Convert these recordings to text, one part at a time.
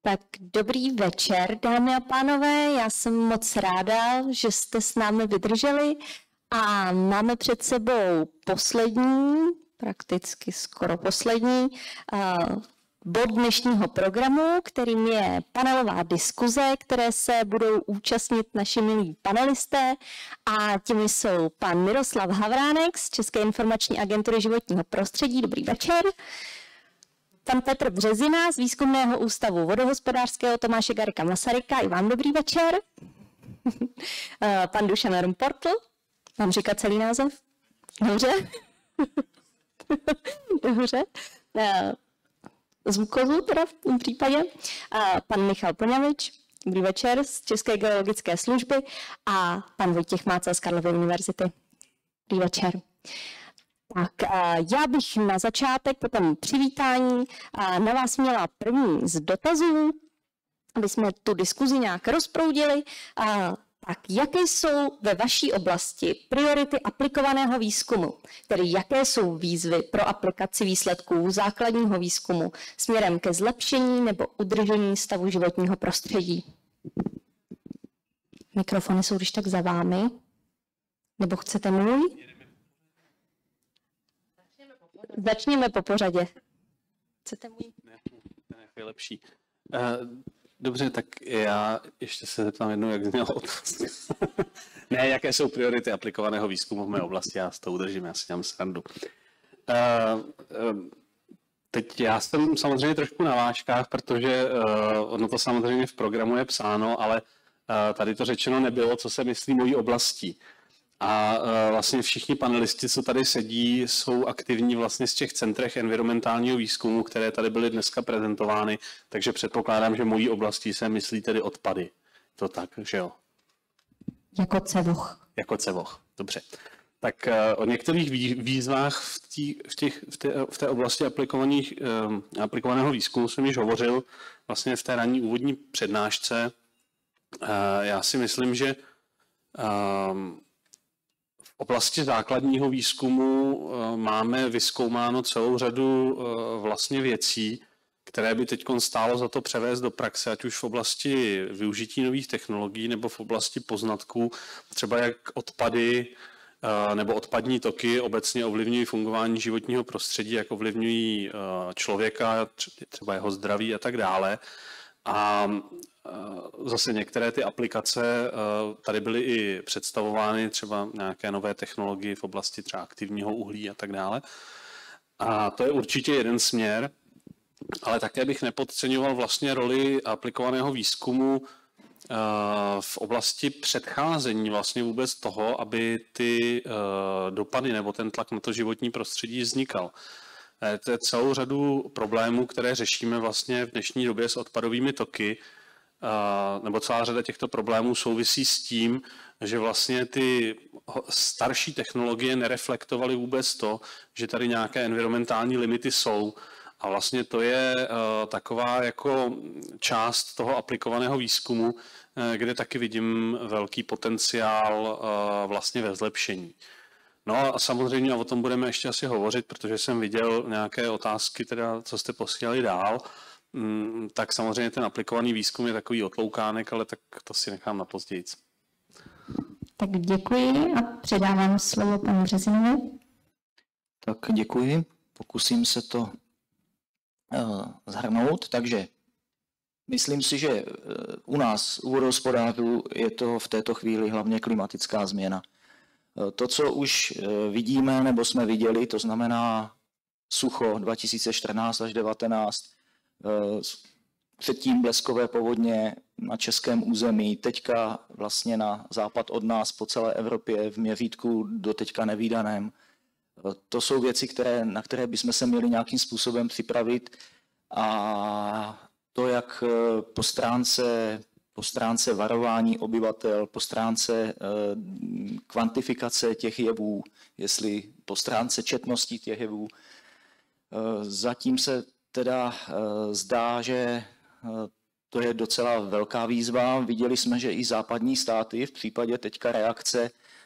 Tak dobrý večer, dámy a pánové. Já jsem moc ráda, že jste s námi vydrželi a máme před sebou poslední, prakticky skoro poslední bod dnešního programu, kterým je panelová diskuze, které se budou účastnit naši milí panelisté a těmi jsou pan Miroslav Havránek z České informační agentury životního prostředí. Dobrý večer. Pan Petr Březina z Výzkumného ústavu vodohospodářského Tomáše Garrigua Masaryka. I vám dobrý večer. Pan Dušan Rumportl. Mám říkat celý název? Dobře. Dobře. Zvukovu teda v tom případě. Pan Michal Plňavič. Dobrý večer z České geologické služby. A pan Vojtěch Mácel z Karlovy univerzity. Dobrý večer. Tak já bych na začátek po tom přivítání na vás měla první z dotazů, aby jsme tu diskuzi nějak rozproudili. Tak jaké jsou ve vaší oblasti priority aplikovaného výzkumu, tedy jaké jsou výzvy pro aplikaci výsledků základního výzkumu směrem ke zlepšení nebo udržení stavu životního prostředí? Mikrofony jsou když tak za vámi. Nebo chcete můj? Začněme po pořadě. Chcete můj? Ne, ten je lepší. Dobře, tak já ještě se zeptám jednou, jak zněla otázka. Ne, jaké jsou priority aplikovaného výzkumu v mé oblasti, já s to udržím, já si dělám srandu. Teď já jsem samozřejmě trošku na vážkách, protože ono to samozřejmě v programu je psáno, ale tady to řečeno nebylo, co se myslí mojí oblastí. A vlastně všichni panelisti, co tady sedí, jsou aktivní vlastně z těch centrech environmentálního výzkumu, které tady byly dneska prezentovány, takže předpokládám, že mojí oblastí se myslí tedy odpady. To tak, že jo? Jako CEVOH. Jako CEVOH, dobře. Tak o některých výzvách v té oblasti aplikovaného výzkumu jsem již hovořil vlastně v té ranní úvodní přednášce. Já si myslím, že v oblasti základního výzkumu máme vyzkoumáno celou řadu vlastně věcí, které by teď stálo za to převést do praxe, ať už v oblasti využití nových technologií nebo v oblasti poznatků, třeba jak odpady nebo odpadní toky obecně ovlivňují fungování životního prostředí, jak ovlivňují člověka, třeba jeho zdraví a tak dále. A zase některé ty aplikace tady byly i představovány, třeba nějaké nové technologie v oblasti třeba aktivního uhlí a tak dále. A to je určitě jeden směr, ale také bych nepodceňoval vlastně roli aplikovaného výzkumu v oblasti předcházení vlastně vůbec toho, aby ty dopady nebo ten tlak na to životní prostředí vznikal. To je celou řadu problémů, které řešíme vlastně v dnešní době s odpadovými toky, nebo celá řada těchto problémů souvisí s tím, že vlastně ty starší technologie nereflektovaly vůbec to, že tady nějaké environmentální limity jsou. A vlastně to je taková jako část toho aplikovaného výzkumu, kde taky vidím velký potenciál vlastně ve zlepšení. No a samozřejmě o tom budeme ještě asi hovořit, protože jsem viděl nějaké otázky, teda, co jste posílali dál. Tak samozřejmě ten aplikovaný výzkum je takový otloukánek, ale tak to si nechám na později. Tak děkuji a předávám slovo panu Březinovi. Tak děkuji, pokusím se to shrnout. Takže myslím si, že u nás, u vodohospodářů, je to v této chvíli hlavně klimatická změna. To, co už vidíme nebo jsme viděli, to znamená sucho 2014 až 2019, předtím bleskové povodně na českém území, teďka vlastně na západ od nás po celé Evropě v měřítku do teďka nevídaném. To jsou věci, na které bychom se měli nějakým způsobem připravit, a to jak po stránce varování obyvatel, po stránce kvantifikace těch jevů, jestli po stránce četnosti těch jevů. Zatím se teda zdá, že to je docela velká výzva. Viděli jsme, že i západní státy v případě teďka reakce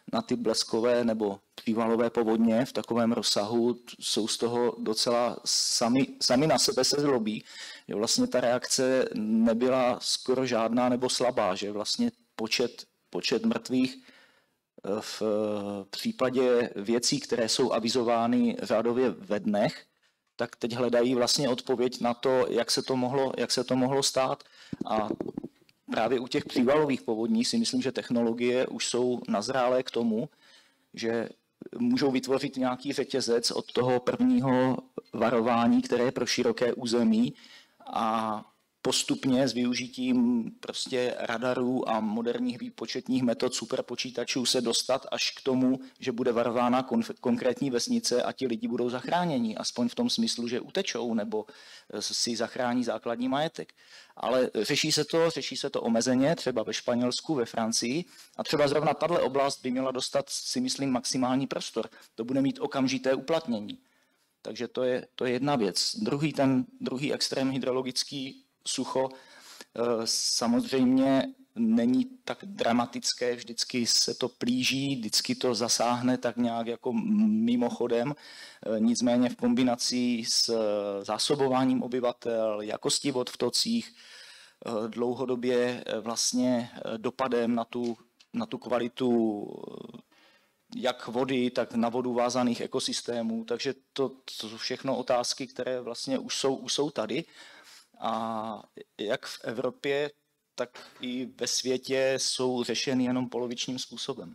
na ty bleskové nebo přívalové povodně v takovém rozsahu, jsou z toho docela sami na sebe se zlobí, že vlastně ta reakce nebyla skoro žádná nebo slabá, že vlastně počet mrtvých v případě věcí, které jsou avizovány řádově ve dnech, tak teď hledají vlastně odpověď na to, jak se to mohlo stát. A právě u těch přívalových povodní si myslím, že technologie už jsou nazrálé k tomu, že můžou vytvořit nějaký řetězec od toho prvního varování, které je pro široké území, a postupně s využitím prostě radarů a moderních výpočetních metod superpočítačů se dostat až k tomu, že bude varována konkrétní vesnice a ti lidi budou zachráněni, aspoň v tom smyslu, že utečou nebo si zachrání základní majetek. Ale řeší se to omezeně, třeba ve Španělsku, ve Francii, a třeba zrovna tato oblast by měla dostat, si myslím, maximální prostor. To bude mít okamžité uplatnění. Takže to je jedna věc. Druhý extrém hydrologický, sucho, samozřejmě není tak dramatické, vždycky se to plíží, vždycky to zasáhne tak nějak jako mimochodem, nicméně v kombinaci s zásobováním obyvatel, jakostí vod v tocích, dlouhodobě vlastně dopadem na tu kvalitu jak vody, tak na vodu vázaných ekosystémů, takže to jsou všechno otázky, které vlastně už jsou tady. A jak v Evropě, tak i ve světě jsou řešeny jenom polovičním způsobem.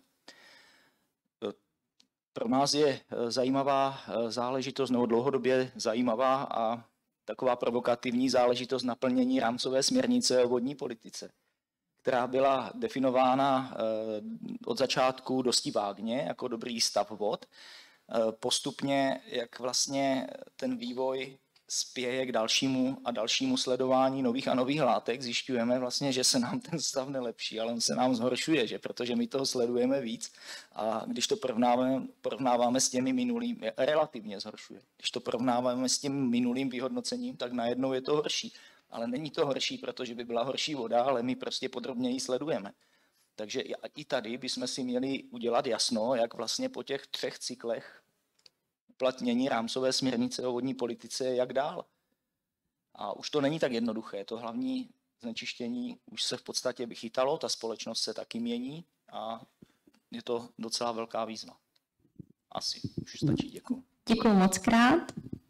Pro nás je zajímavá záležitost, nebo dlouhodobě zajímavá a taková provokativní záležitost naplnění rámcové směrnice o vodní politice, která byla definována od začátku dosti vágně jako dobrý stav vod. Postupně, jak vlastně ten vývoj spěje k dalšímu a dalšímu sledování nových a nových látek, zjišťujeme vlastně, že se nám ten stav nelepší, ale on se nám zhoršuje, že? Protože my toho sledujeme víc a když to porovnáváme s těmi minulými, relativně zhoršuje. Když to porovnáváme s tím minulým vyhodnocením, tak najednou je to horší. Ale není to horší, protože by byla horší voda, ale my prostě podrobněji sledujeme. Takže i tady bychom si měli udělat jasno, jak vlastně po těch 3 cyklech uplatnění rámcové směrnice o vodní politice, jak dál. A už to není tak jednoduché. To hlavní znečištění už se v podstatě vychytalo, ta společnost se taky mění a je to docela velká výzva. Asi už stačí, děkuji. Děkuji moc krát.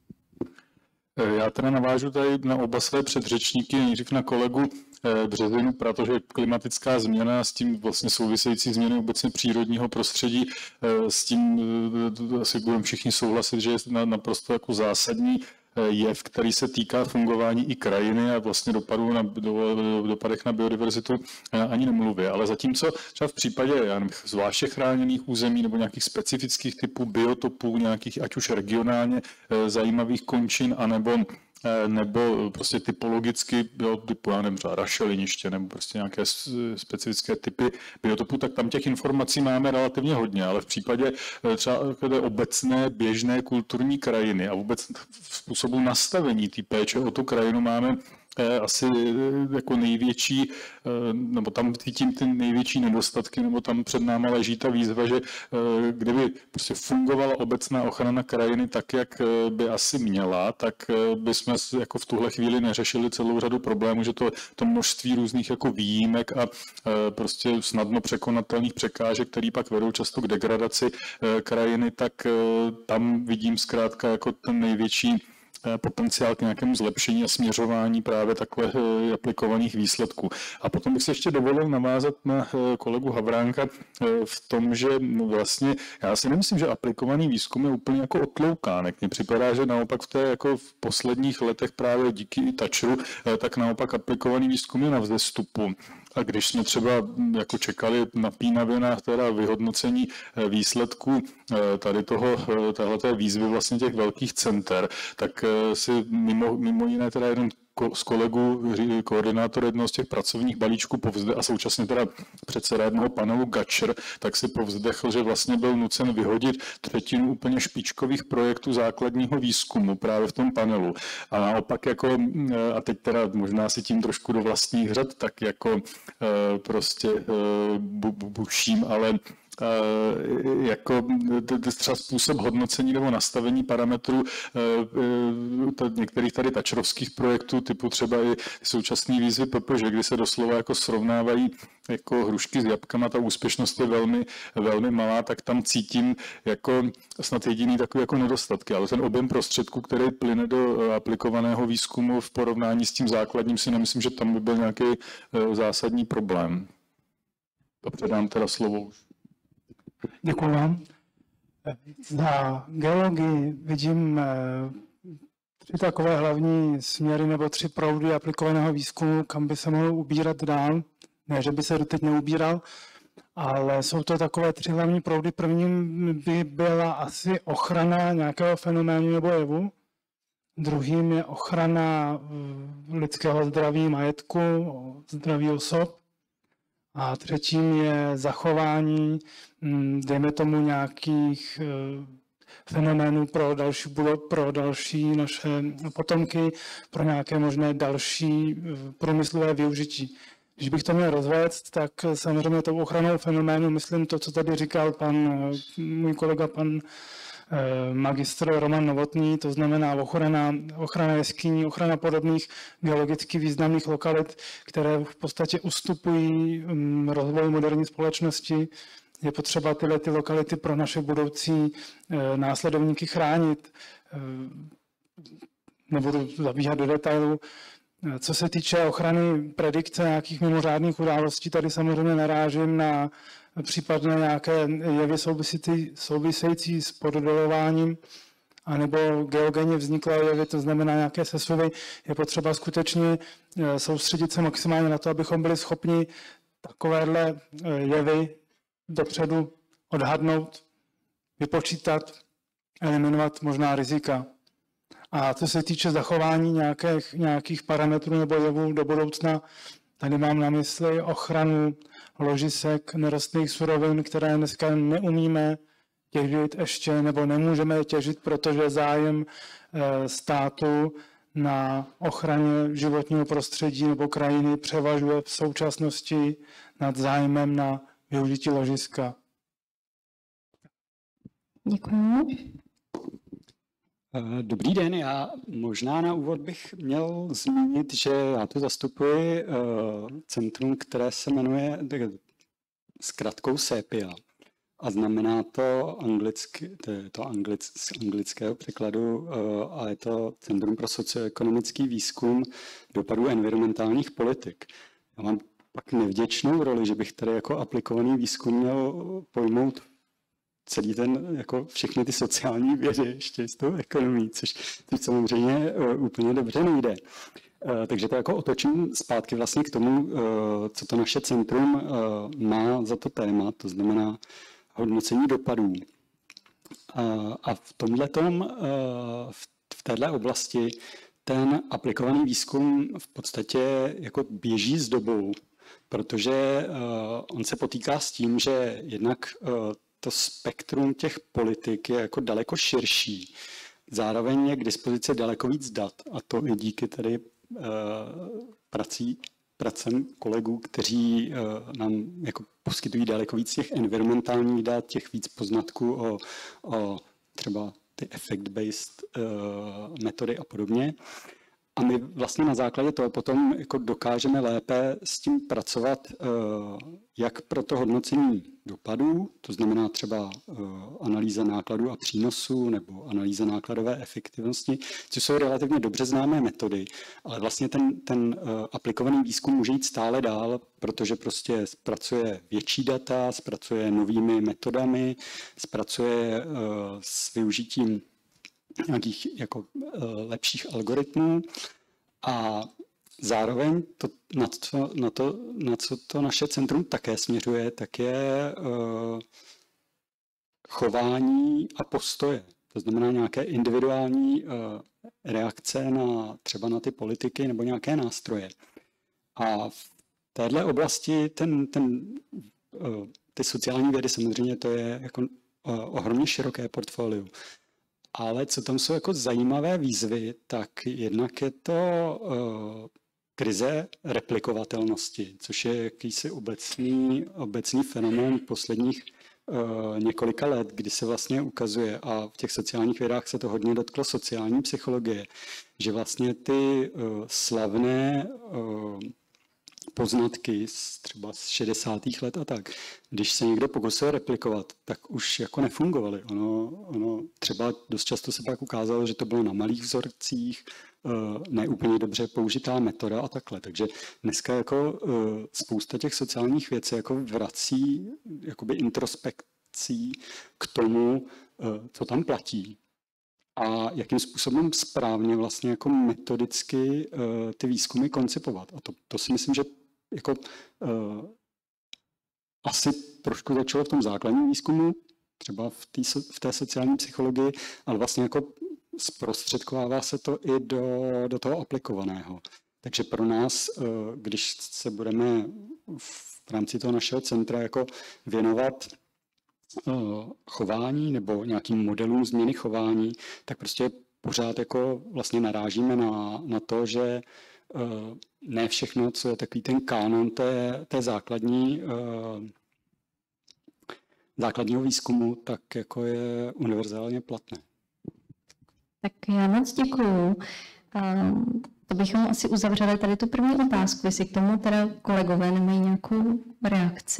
Já teda navážu tady na oba své předřečníky, nejdřív na kolegu Březinu, protože klimatická změna a s tím vlastně související změny obecně přírodního prostředí, s tím asi budeme všichni souhlasit, že je naprosto jako zásadní jev, který se týká fungování i krajiny a vlastně dopadech na biodiverzitu ani nemluvě. Ale zatímco třeba v případě zvláště chráněných území nebo nějakých specifických typů biotopů, nějakých ať už regionálně zajímavých končin, nebo prostě typologicky, typu, já nevím, třeba rašeliniště nebo prostě nějaké specifické typy biotopů, tak tam těch informací máme relativně hodně, ale v případě třeba obecné běžné kulturní krajiny a vůbec způsobu nastavení té péče o tu krajinu máme asi jako největší, nebo tam cítím ty největší nedostatky, nebo tam před náma leží ta výzva, že kdyby prostě fungovala obecná ochrana krajiny tak, jak by asi měla, tak bychom jako v tuhle chvíli neřešili celou řadu problémů, že to množství různých jako výjimek a prostě snadno překonatelných překážek, které pak vedou často k degradaci krajiny, tak tam vidím zkrátka jako ten největší potenciál k nějakému zlepšení a směřování právě takhle aplikovaných výsledků. A potom bych se ještě dovolil navázat na kolegu Havránka v tom, že vlastně já si nemyslím, že aplikovaný výzkum je úplně jako otloukánek. Mně připadá, že naopak v posledních letech právě díky Thatcheru, tak naopak aplikovaný výzkum je na vzestupu. A když jsme třeba jako čekali napínavě na teda vyhodnocení výsledků téhleté výzvy vlastně těch velkých center, tak si mimo jiné teda jeden z kolegů, koordinátor jednoho z těch pracovních balíčků a současně teda předseda jednoho panelu Gatcher, tak si povzdechl, že vlastně byl nucen vyhodit 1/3 úplně špičkových projektů základního výzkumu právě v tom panelu. A naopak a teď teda možná si tím trošku do vlastních řad, tak jako prostě buším, ale jako třeba způsob hodnocení nebo nastavení parametrů některých tady tačrovských projektů, typu třeba i současné výzvy PPŽ, kdy se doslova jako srovnávají jako hrušky s jabkama, ta úspěšnost je velmi, velmi malá, tak tam cítím jako snad jediný takový jako nedostatky, ale ten objem prostředků, který plyne do aplikovaného výzkumu v porovnání s tím základním, si nemyslím, že tam by byl nějaký zásadní problém. To předám teda slovo už. Děkuji vám. Za geologii vidím 3 takové hlavní směry nebo 3 proudy aplikovaného výzkumu, kam by se mohl ubírat dál. Ne, že by se doteď neubíral, ale jsou to takové 3 hlavní proudy. Prvním by byla asi ochrana nějakého fenoménu nebo jevu. Druhým je ochrana lidského zdraví, majetku, zdraví osob. A třetím je zachování, dejme tomu, nějakých fenoménů pro další naše potomky, pro nějaké možné další průmyslové využití. Když bych to měl rozvést, tak samozřejmě tou ochranou fenoménu myslím to, co tady říkal můj kolega, pan magistr Roman Novotný, to znamená ochrana jeskyní, ochrana podobných geologicky významných lokalit, které v podstatě ustupují rozvoji moderní společnosti. Je potřeba tyhle lokality pro naše budoucí následovníky chránit. Nebudu zabíhat do detailu. Co se týče ochrany predikce nějakých mimořádných událostí, tady samozřejmě narážím na případně nějaké jevy související s poddolováním anebo geogenně vzniklé jevy, to znamená nějaké sesuvy. Je potřeba skutečně soustředit se maximálně na to, abychom byli schopni takovéhle jevy dopředu odhadnout, vypočítat, eliminovat možná rizika. A co se týče zachování nějakých parametrů nebo jevů do budoucna, tady mám na mysli ochranu ložisek nerostných surovin, které dneska neumíme těžit ještě nebo nemůžeme těžit, protože zájem státu na ochraně životního prostředí nebo krajiny převažuje v současnosti nad zájmem na využití ložiska. Děkuji. Dobrý den, já možná na úvod bych měl zmínit, že já tu zastupuji centrum, které se jmenuje zkratkou SEPIA a znamená to anglicky, z anglického překladu a je to Centrum pro socioekonomický výzkum dopadů environmentálních politik. Já mám pak nevděčnou roli, že bych tady jako aplikovaný výzkum měl pojmout celý jako všechny ty sociální vědy ještě s tou ekonomií, což samozřejmě úplně dobře nejde. Takže to jako otočím zpátky vlastně k tomu, co to naše centrum má za to téma, to znamená hodnocení dopadů. A v tomhletom, v téhle oblasti ten aplikovaný výzkum v podstatě jako běží s dobou, protože on se potýká s tím, že jednak to spektrum těch politik je jako daleko širší. Zároveň je k dispozici daleko víc dat a to i díky tady pracem kolegů, kteří nám jako poskytují daleko víc těch environmentálních dat, těch víc poznatků o třeba ty effect-based metody a podobně. A my vlastně na základě toho potom jako dokážeme lépe s tím pracovat, jak pro to hodnocení dopadů, to znamená třeba analýza nákladů a přínosů nebo analýza nákladové efektivnosti, což jsou relativně dobře známé metody, ale vlastně ten aplikovaný výzkum může jít stále dál, protože prostě zpracuje větší data, zpracuje novými metodami, zpracuje s využitím nějakých jako lepších algoritmů a zároveň to, na co to naše centrum také směřuje, tak je chování a postoje. To znamená nějaké individuální reakce třeba na ty politiky nebo nějaké nástroje. A v téhle oblasti ty sociální vědy samozřejmě to je jako ohromně široké portfolio. Ale co tam jsou jako zajímavé výzvy, tak jednak je to krize replikovatelnosti, což je jakýsi obecný fenomén posledních několika let, kdy se vlastně ukazuje, a v těch sociálních vědách se to hodně dotklo sociální psychologie, že vlastně ty slavné poznatky třeba z 60. let a tak, když se někdo pokusil replikovat, tak už jako nefungovaly. Ono třeba dost často se pak ukázalo, že to bylo na malých vzorcích, neúplně dobře použitá metoda a takhle. Takže dneska jako spousta těch sociálních věcí jako vrací jakoby introspekcí k tomu, co tam platí a jakým způsobem správně vlastně jako metodicky ty výzkumy koncipovat. A to si myslím, že jako asi trošku začalo v tom základním výzkumu, třeba v té sociální psychologii, ale vlastně jako zprostředkovává se to i do toho aplikovaného. Takže pro nás, když se budeme v rámci toho našeho centra jako věnovat chování nebo nějakým modelům změny chování, tak prostě pořád jako vlastně narážíme na to, že ne všechno, co je takový ten kánon té základního výzkumu, tak jako je univerzálně platné. Tak já moc děkuju. To bychom asi uzavřeli tady tu první otázku, jestli k tomu teda kolegové nemají nějakou reakci.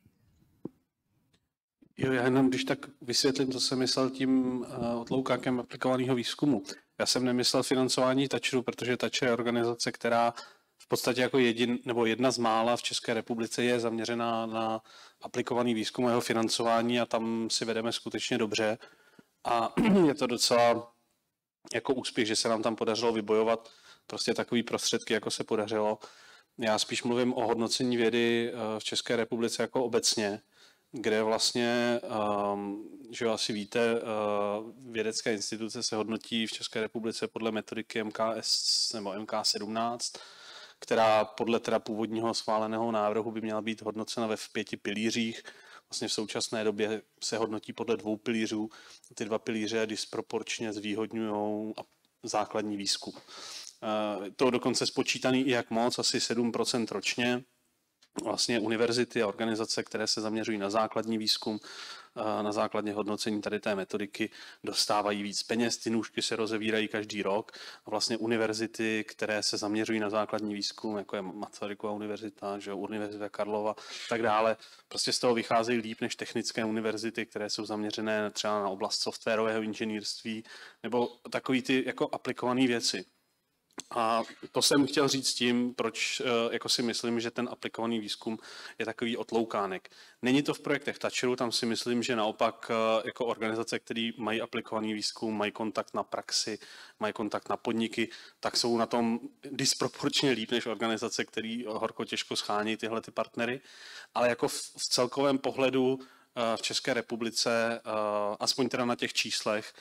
Jo, já jenom když tak vysvětlím, co jsem myslel tím otloukákem aplikovaného výzkumu. Já jsem nemyslel financování TAČRu, protože TAČR je organizace, která v podstatě jako jedna z mála v České republice je zaměřená na aplikovaný výzkum a jeho financování a tam si vedeme skutečně dobře. A je to docela jako úspěch, že se nám tam podařilo vybojovat prostě takový prostředky, jako se podařilo. Já spíš mluvím o hodnocení vědy v České republice jako obecně, kde vlastně, že asi víte, vědecké instituce se hodnotí v České republice podle metodiky MKS nebo MK17, která podle teda původního schváleného návrhu by měla být hodnocena ve 5 pilířích. Vlastně v současné době se hodnotí podle 2 pilířů. Ty 2 pilíře disproporčně zvýhodňují základní výzkum. To dokonce spočítaný i jak moc, asi 7% ročně. Vlastně univerzity a organizace, které se zaměřují na základní výzkum, na základě hodnocení tady té metodiky, dostávají víc peněz, ty nůžky se rozevírají každý rok a vlastně univerzity, které se zaměřují na základní výzkum, jako je Masarykova univerzita, že Univerzita Karlova, tak dále, prostě z toho vycházejí líp než technické univerzity, které jsou zaměřené třeba na oblast softwarového inženýrství nebo takový ty jako aplikované věci. A to jsem chtěl říct tím, proč jako si myslím, že ten aplikovaný výzkum je takový otloukánek. Není to v projektech TAČRu, tam si myslím, že naopak jako organizace, které mají aplikovaný výzkum, mají kontakt na praxi, mají kontakt na podniky, tak jsou na tom disproporčně líp než organizace, které horko těžko schání tyhle ty partnery. Ale jako v celkovém pohledu v České republice, aspoň teda na těch číslech,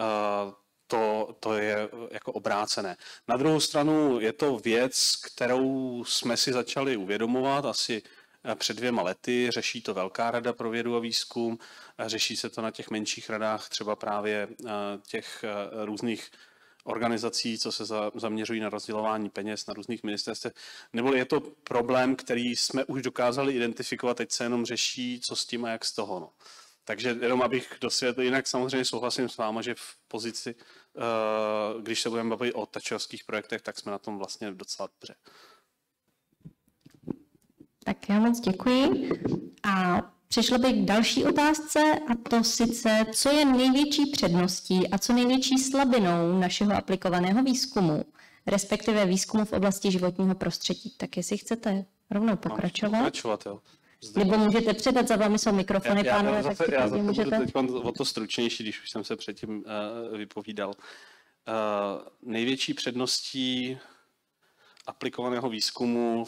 to je jako obrácené. Na druhou stranu je to věc, kterou jsme si začali uvědomovat asi před 2 lety. Řeší to Velká rada pro vědu a výzkum, řeší se to na těch menších radách, třeba právě těch různých organizací, co se zaměřují na rozdělování peněz na různých ministerstvech. Nebo je to problém, který jsme už dokázali identifikovat, teď se jenom řeší, co s tím a jak z toho. No. Takže jenom abych dosvětlil, jinak samozřejmě souhlasím s váma, že v pozici, když se budeme bavit o tačerovských projektech, tak jsme na tom vlastně docela dobře. Tak já moc děkuji. A přešlo bych k další otázce, a to sice, co je největší předností a co největší slabinou našeho aplikovaného výzkumu, respektive výzkumu v oblasti životního prostředí. Tak jestli chcete rovnou pokračovat. Jo. Nebo můžete předat, za vámi jsou mikrofony, pánové. Já zase budu teď o to stručnější, když už jsem se předtím vypovídal. Největší předností aplikovaného výzkumu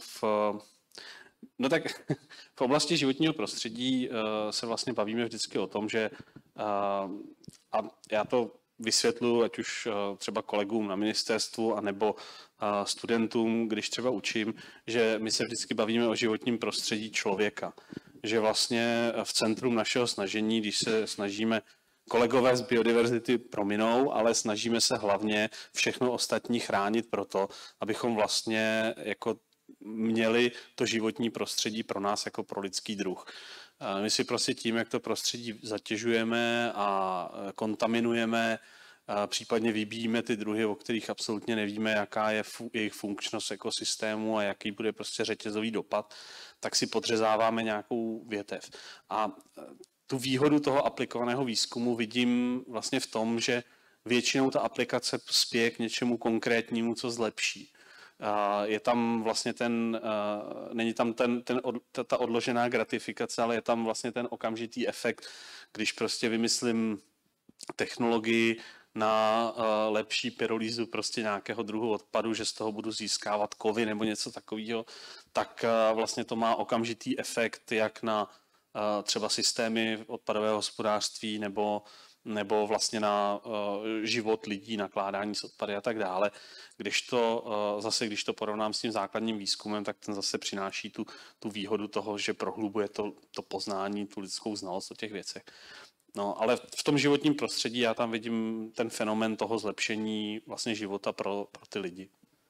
v oblasti životního prostředí se vlastně bavíme vždycky o tom, že a já to vysvětluji, ať už třeba kolegům na ministerstvu, anebo studentům, když třeba učím, že my se vždycky bavíme o životním prostředí člověka. Že vlastně v centru našeho snažení, když se snažíme, kolegové z biodiverzity prominou, ale snažíme se hlavně všechno ostatní chránit proto, abychom vlastně jako měli to životní prostředí pro nás jako pro lidský druh. My si prostě tím, jak to prostředí zatěžujeme a kontaminujeme, případně vybíjíme ty druhy, o kterých absolutně nevíme, jaká je jejich funkčnost ekosystému a jaký bude prostě řetězový dopad, tak si podřezáváme nějakou větev. A tu výhodu toho aplikovaného výzkumu vidím vlastně v tom, že většinou ta aplikace spěje k něčemu konkrétnímu, co zlepší. Je tam vlastně není tam ta odložená gratifikace, ale je tam vlastně ten okamžitý efekt, když prostě vymyslím technologii na lepší pyrolýzu prostě nějakého druhu odpadu, že z toho budu získávat kovy nebo něco takového, tak vlastně to má okamžitý efekt jak na třeba systémy odpadového hospodářství nebo vlastně na život lidí, nakládání s odpady a tak dále. Když to porovnám s tím základním výzkumem, tak ten zase přináší tu výhodu toho, že prohlubuje to poznání, tu lidskou znalost o těch věcech. No, ale v tom životním prostředí já tam vidím ten fenomén toho zlepšení vlastně života pro ty lidi.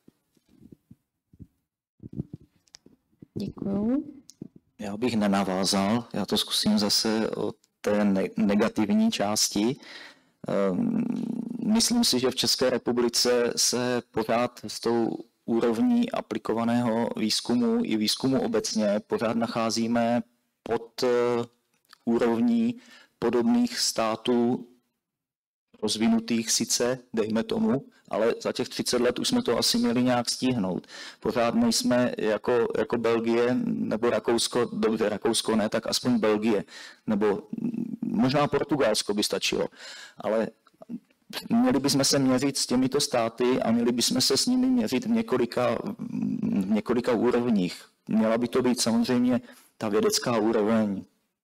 Děkuju. Já bych nenavázal, já to zkusím zase od té negativní části. Myslím si, že v České republice se pořád s tou úrovní aplikovaného výzkumu i výzkumu obecně pořád nacházíme pod úrovní podobných států rozvinutých sice, dejme tomu, ale za těch 30 let už jsme to asi měli nějak stihnout. Pořád nejsme jako Belgie nebo Rakousko, dobře, Rakousko ne, tak aspoň Belgie, nebo možná Portugalsko by stačilo, ale měli bychom se měřit s těmito státy a měli bychom se s nimi měřit v několika úrovních. Měla by to být samozřejmě ta vědecká úroveň,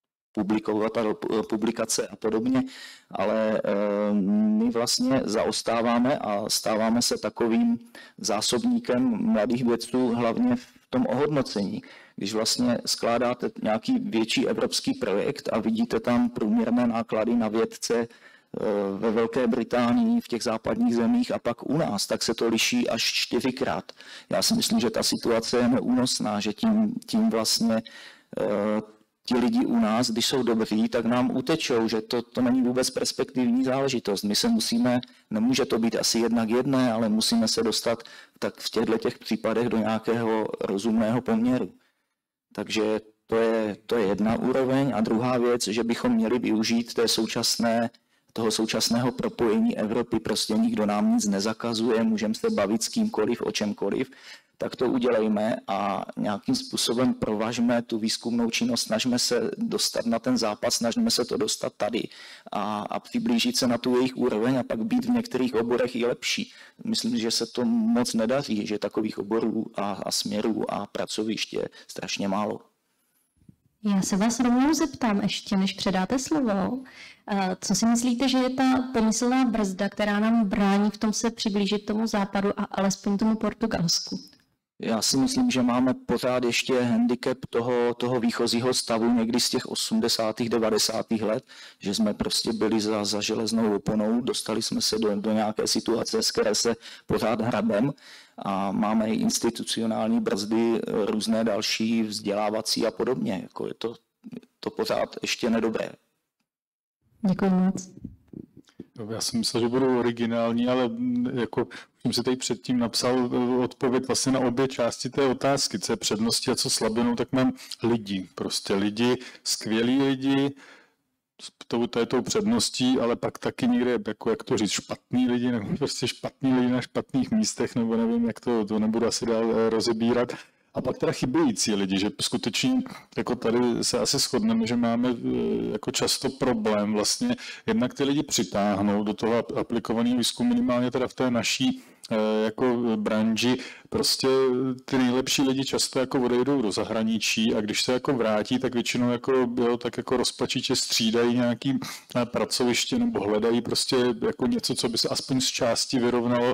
publikace a podobně, ale my vlastně zaostáváme a stáváme se takovým zásobníkem mladých vědců, hlavně v tom ohodnocení. Když vlastně skládáte nějaký větší evropský projekt a vidíte tam průměrné náklady na vědce ve Velké Británii, v těch západních zemích a pak u nás, tak se to liší až 4krát. Já si myslím, že ta situace je neúnosná, že tím vlastně ti lidi u nás, když jsou dobří, tak nám utečou, že to není vůbec perspektivní záležitost. My se nemůže to být asi 1:1, ale musíme se dostat tak v těchto případech do nějakého rozumného poměru. Takže to je jedna úroveň. A druhá věc, že bychom měli využít toho současného propojení Evropy. Prostě nikdo nám nic nezakazuje, můžeme se bavit s kýmkoliv, o čemkoliv, tak to udělejme a nějakým způsobem provažme tu výzkumnou činnost, snažme se dostat na ten západ, snažme se to dostat tady a přiblížit se na tu jejich úroveň a pak být v některých oborech i lepší. Myslím, že se to moc nedaří, že takových oborů a směrů a pracovišť je strašně málo. Já se vás rovnou zeptám ještě, než předáte slovo. Co si myslíte, že je ta pomyslná brzda, která nám brání v tom se přiblížit tomu západu a alespoň tomu Portugalsku? Já si myslím, že máme pořád ještě handicap toho výchozího stavu někdy z těch 80. 90. let, že jsme prostě byli za železnou oponou, dostali jsme se do nějaké situace, z které se pořád hrabem a máme i institucionální brzdy, různé další vzdělávací a podobně. Jako je to pořád ještě nedobré. Děkuji moc. Já jsem myslel, že budu originální, ale jako jsem si tady předtím napsal odpověď vlastně na obě části té otázky, co je předností a co slabinou, tak mám lidi, prostě lidi, skvělí lidi, to je tou předností, ale pak taky někde, jako jak to říct, špatní lidi, nebo prostě špatní lidi na špatných místech, nebo nevím, jak to nebudu asi dál rozebírat. A pak teda chybějící lidi, že skutečně jako tady se asi shodneme, že máme jako často problém vlastně jednak ty lidi přitáhnout do toho aplikovaného výzkumu, minimálně teda v té naší jako branži. Prostě ty nejlepší lidi často jako odejdou do zahraničí a když se jako vrátí, tak většinou tak jako rozpačitě střídají nějaký pracoviště nebo hledají prostě jako něco, co by se aspoň z části vyrovnalo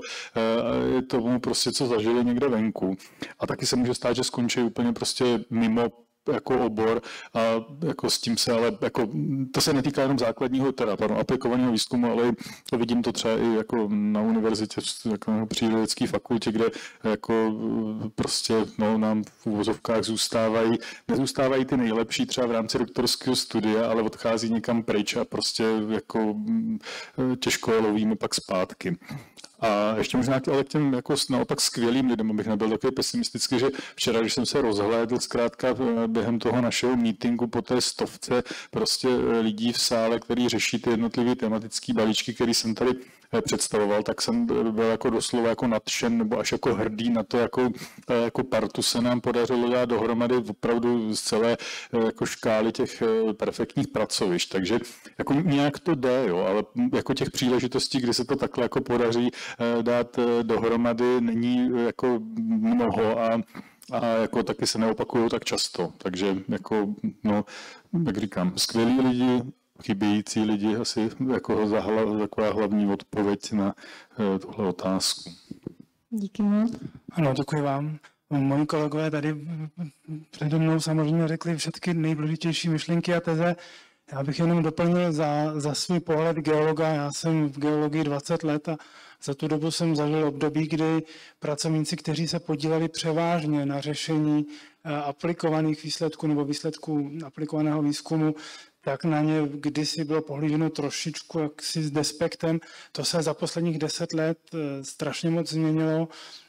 tomu prostě, co zažili někde venku. A taky se může stát, že skončí úplně prostě mimo jako obor a jako s tím se ale, jako, to se netýká jenom základního, aplikovaného výzkumu, ale vidím to třeba i jako na univerzitě, jako na přírodovědecké fakultě, kde jako prostě nám v uvozovkách nezůstávají ty nejlepší třeba v rámci doktorského studia, ale odchází někam pryč a prostě jako těžko je lovíme pak zpátky. A ještě možná ale k těm jako naopak skvělým lidem, abych nebyl takový pesimistický, že včera, když jsem se rozhlédl zkrátka během toho našeho meetingu po té 100 prostě lidí v sále, který řeší ty jednotlivé tematické balíčky, který jsem tady představoval, tak jsem byl jako doslova jako nadšen nebo až jako hrdý na to, jako partu se nám podařilo dát dohromady opravdu z celé jako škály těch perfektních pracovišť. Takže jako nějak to jde, jo, ale jako těch příležitostí, kdy se to takhle jako podaří dát dohromady, není jako mnoho a jako taky se neopakují tak často. Takže jako, jak říkám, skvělí lidi, chybějící lidi asi jako taková hlavní odpověď na tuhle otázku. Díky moc. Ano, děkuji vám. Moji kolegové tady přede mnou samozřejmě řekli všechny nejdůležitější myšlenky a teze. Já bych jenom doplnil za svůj pohled geologa. Já jsem v geologii 20 let a za tu dobu jsem zažil období, kdy pracovníci, kteří se podíleli převážně na řešení aplikovaných výsledků nebo výsledků aplikovaného výzkumu, tak na ně kdysi bylo pohlíženo trošičku jaksi s despektem. To se za posledních 10 let strašně moc změnilo.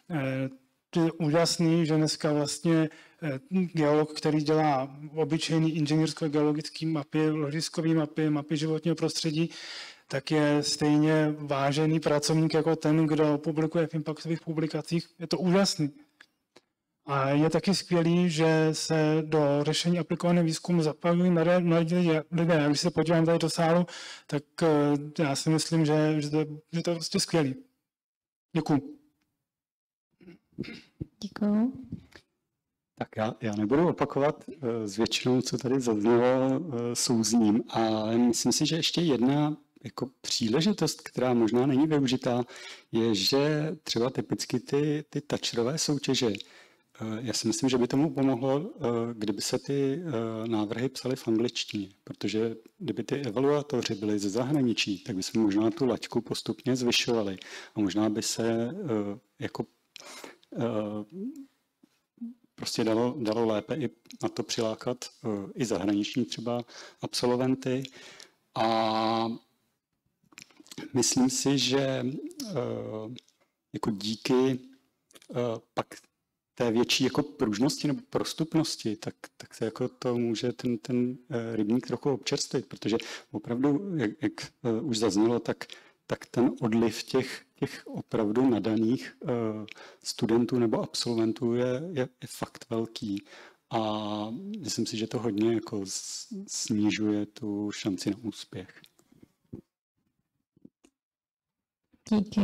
Je úžasný, že dneska vlastně geolog, který dělá obyčejný inženýrsko-geologický mapy, ložiskové mapy životního prostředí, tak je stejně vážený pracovník jako ten, kdo publikuje v impactových publikacích. Je to úžasný. A je taky skvělý, že se do řešení aplikovaného výzkumu zapojují mladí lidé. Když se podívám tady do sálu, tak já si myslím, že to je prostě skvělý. Děkuju. Děkuju. Tak já nebudu opakovat s většinou, co tady zaznělo, souzním, ale myslím si, že ještě jedna jako příležitost, která možná není využitá, je, že třeba typicky ty toucherové soutěže, já si myslím, že by tomu pomohlo, kdyby se ty návrhy psaly v angličtině, protože kdyby ty evaluátoři byli ze zahraničí, tak bychom možná tu laťku postupně zvyšovali a možná by se jako prostě dalo lépe i na to přilákat i zahraniční třeba absolventy. A myslím si, že jako díky pak té větší jako pružnosti nebo prostupnosti, tak se jako to může ten rybník trochu občerstvit, protože opravdu, jak už zaznělo, tak ten odliv těch opravdu nadaných studentů nebo absolventů je fakt velký. A myslím si, že to hodně jako snižuje tu šanci na úspěch. Díky.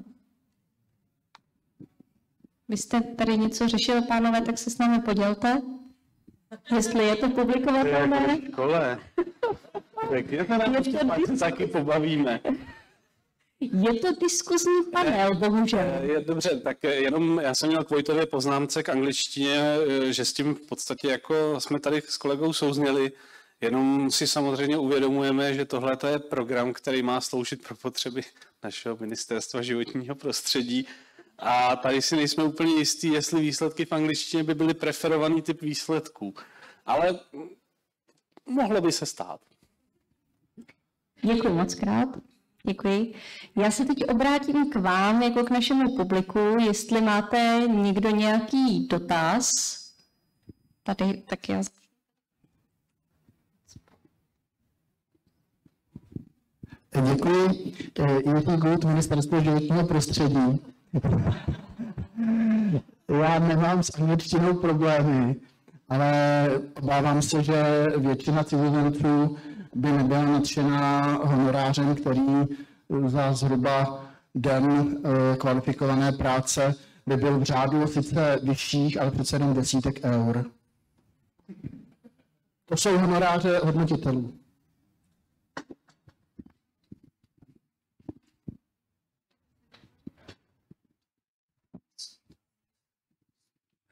Vy jste tady něco řešili, pánové, tak se s námi podělte. Jestli je to publikovatelné. Škole. Řekněte nám, pak se taky pobavíme. Je to diskuzní panel, bohužel. Dobře, tak jenom já jsem měl k Vojtově poznámce k angličtině, že s tím v podstatě jako jsme tady s kolegou souzněli, jenom si samozřejmě uvědomujeme, že tohle je program, který má sloužit pro potřeby našeho ministerstva životního prostředí a tady si nejsme úplně jistí, jestli výsledky v angličtině by byly preferovaný typ výsledků, ale mohlo by se stát. Děkuji moc krát. Děkuji. Já se teď obrátím k vám, jako k našemu publiku, jestli máte někdo nějaký dotaz. Tady, tak já... Děkuji. Jiří Gut, Ministerstvo životního prostředí. Já nemám s angličtinou problémy, ale obávám se, že většina cizinců by nebyla nadšená honorářem, který za zhruba den kvalifikované práce by byl v řádu sice vyšších, ale přece jenom desítek eur. To jsou honoráře hodnotitelů.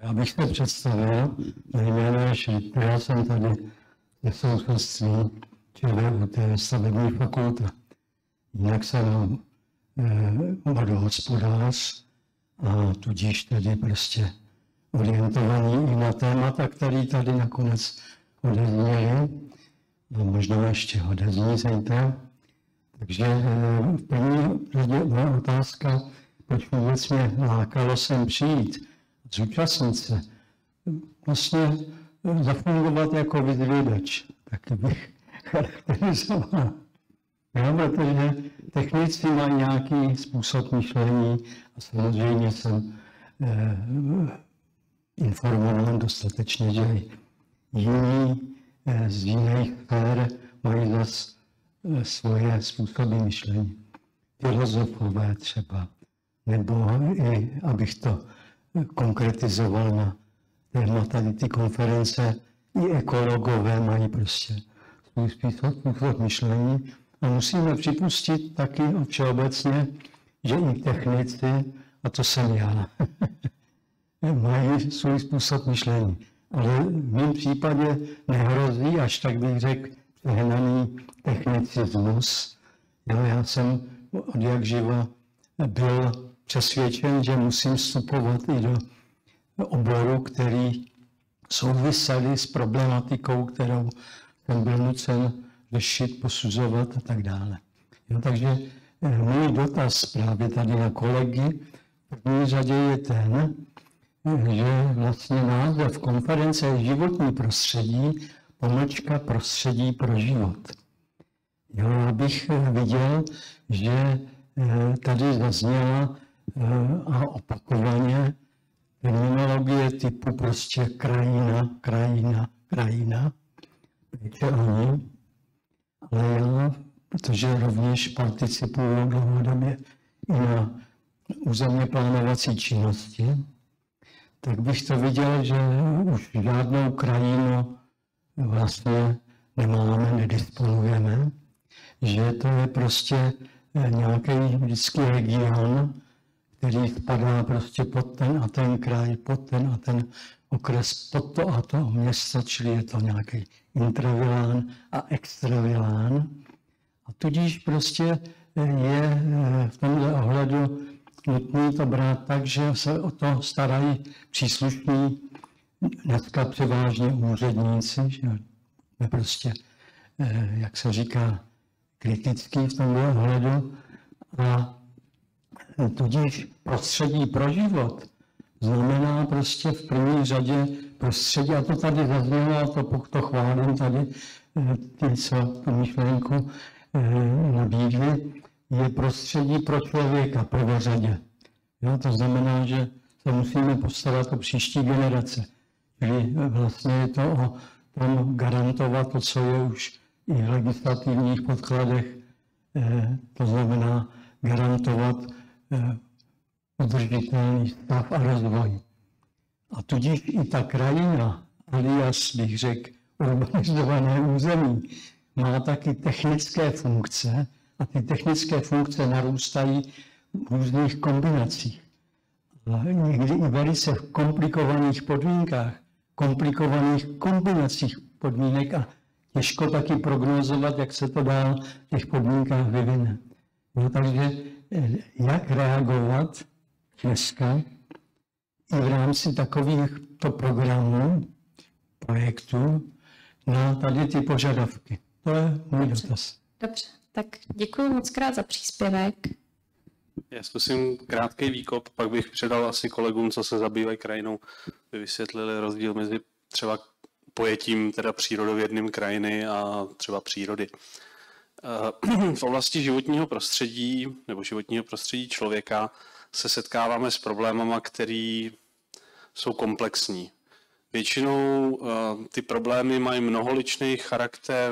Já bych se představil, jméno je Švít, já jsem tady ze sousedství ČVUT, stavební fakulta. Jinak jsem vodohospodář a tudíž tedy prostě orientovaný i na témata, které tady nakonec odezněly a možná ještě odezní zítra. Takže v první řadě moje otázka, proč vůbec mě lákalo sem přijít, zúčastnit se, vlastně zafungovat jako vyzvědač, taky bych charakterizoval. Já, protože technici mají nějaký způsob myšlení a samozřejmě jsem informován dostatečně, že jiní z jiných sfér mají zase svoje způsoby myšlení. Filozofové třeba, nebo i, abych to konkretizoval na témata ty konference, i ekologové mají prostě svůj způsob myšlení. A musíme připustit taky všeobecně, že i technici, a to jsem já, mají svůj způsob myšlení. Ale v mém případě nehrozí, až tak bych řekl, přehnaný technicismus. Já jsem od jak živa byl přesvědčen, že musím vstupovat i do oboru, který souvisely s problematikou, kterou jsem byl nucen řešit, posuzovat a tak dále. Jo, takže můj dotaz právě tady na kolegy v první řadě je ten, že vlastně název konference je životní prostředí, pomlčka prostředí pro život. Jo, já bych viděl, že tady zazněla a opakovaně terminologie typu prostě krajina, péče o ní. Ale já, protože rovněž participuju dlouhodobě i na územně plánovací činnosti, tak bych to viděl, že už žádnou krajinu vlastně nemáme, nedisponujeme, že to je prostě nějaký vždycky region, který spadá prostě pod ten a ten kraj, pod ten a ten okres, pod to a to město, čili je to nějaký intravilán a extravilán. A tudíž prostě je v tomhle ohledu nutné to brát tak, že se o to starají příslušní, dneska převážně úředníci, že je prostě, jak se říká, kritický v tomhle ohledu. A tudíž prostředí pro život znamená prostě v první řadě prostředí, a to tady zaznělo, a to chválím tady, ty, co tu myšlenku nabídli, je prostředí pro člověka prvořadě. Jo, to znamená, že se musíme postarat o příští generace. Čili vlastně je to o tom garantovat to, co je už i v legislativních podkladech, to znamená garantovat udržitelný stav a rozvoj. A tudíž i ta krajina, alias bych řekl urbanizované území, má taky technické funkce a ty technické funkce narůstají v různých kombinacích. A někdy i velice v komplikovaných podmínkách, komplikovaných kombinacích podmínek a těžko taky prognozovat, jak se to dál v těch podmínkách vyvine. No, takže jak reagovat dneska i v rámci takovýchto programů, projektů na tady ty požadavky. To je můj dotaz. Dobře, tak děkuji moc krát za příspěvek. Já zkusím krátký výkop, pak bych předal asi kolegům, co se zabývají krajinou, by vysvětlili rozdíl mezi třeba pojetím teda přírodovědným krajiny a třeba přírody. V oblasti životního prostředí nebo životního prostředí člověka se setkáváme s problémama, které jsou komplexní. Většinou ty problémy mají mnoholičný charakter,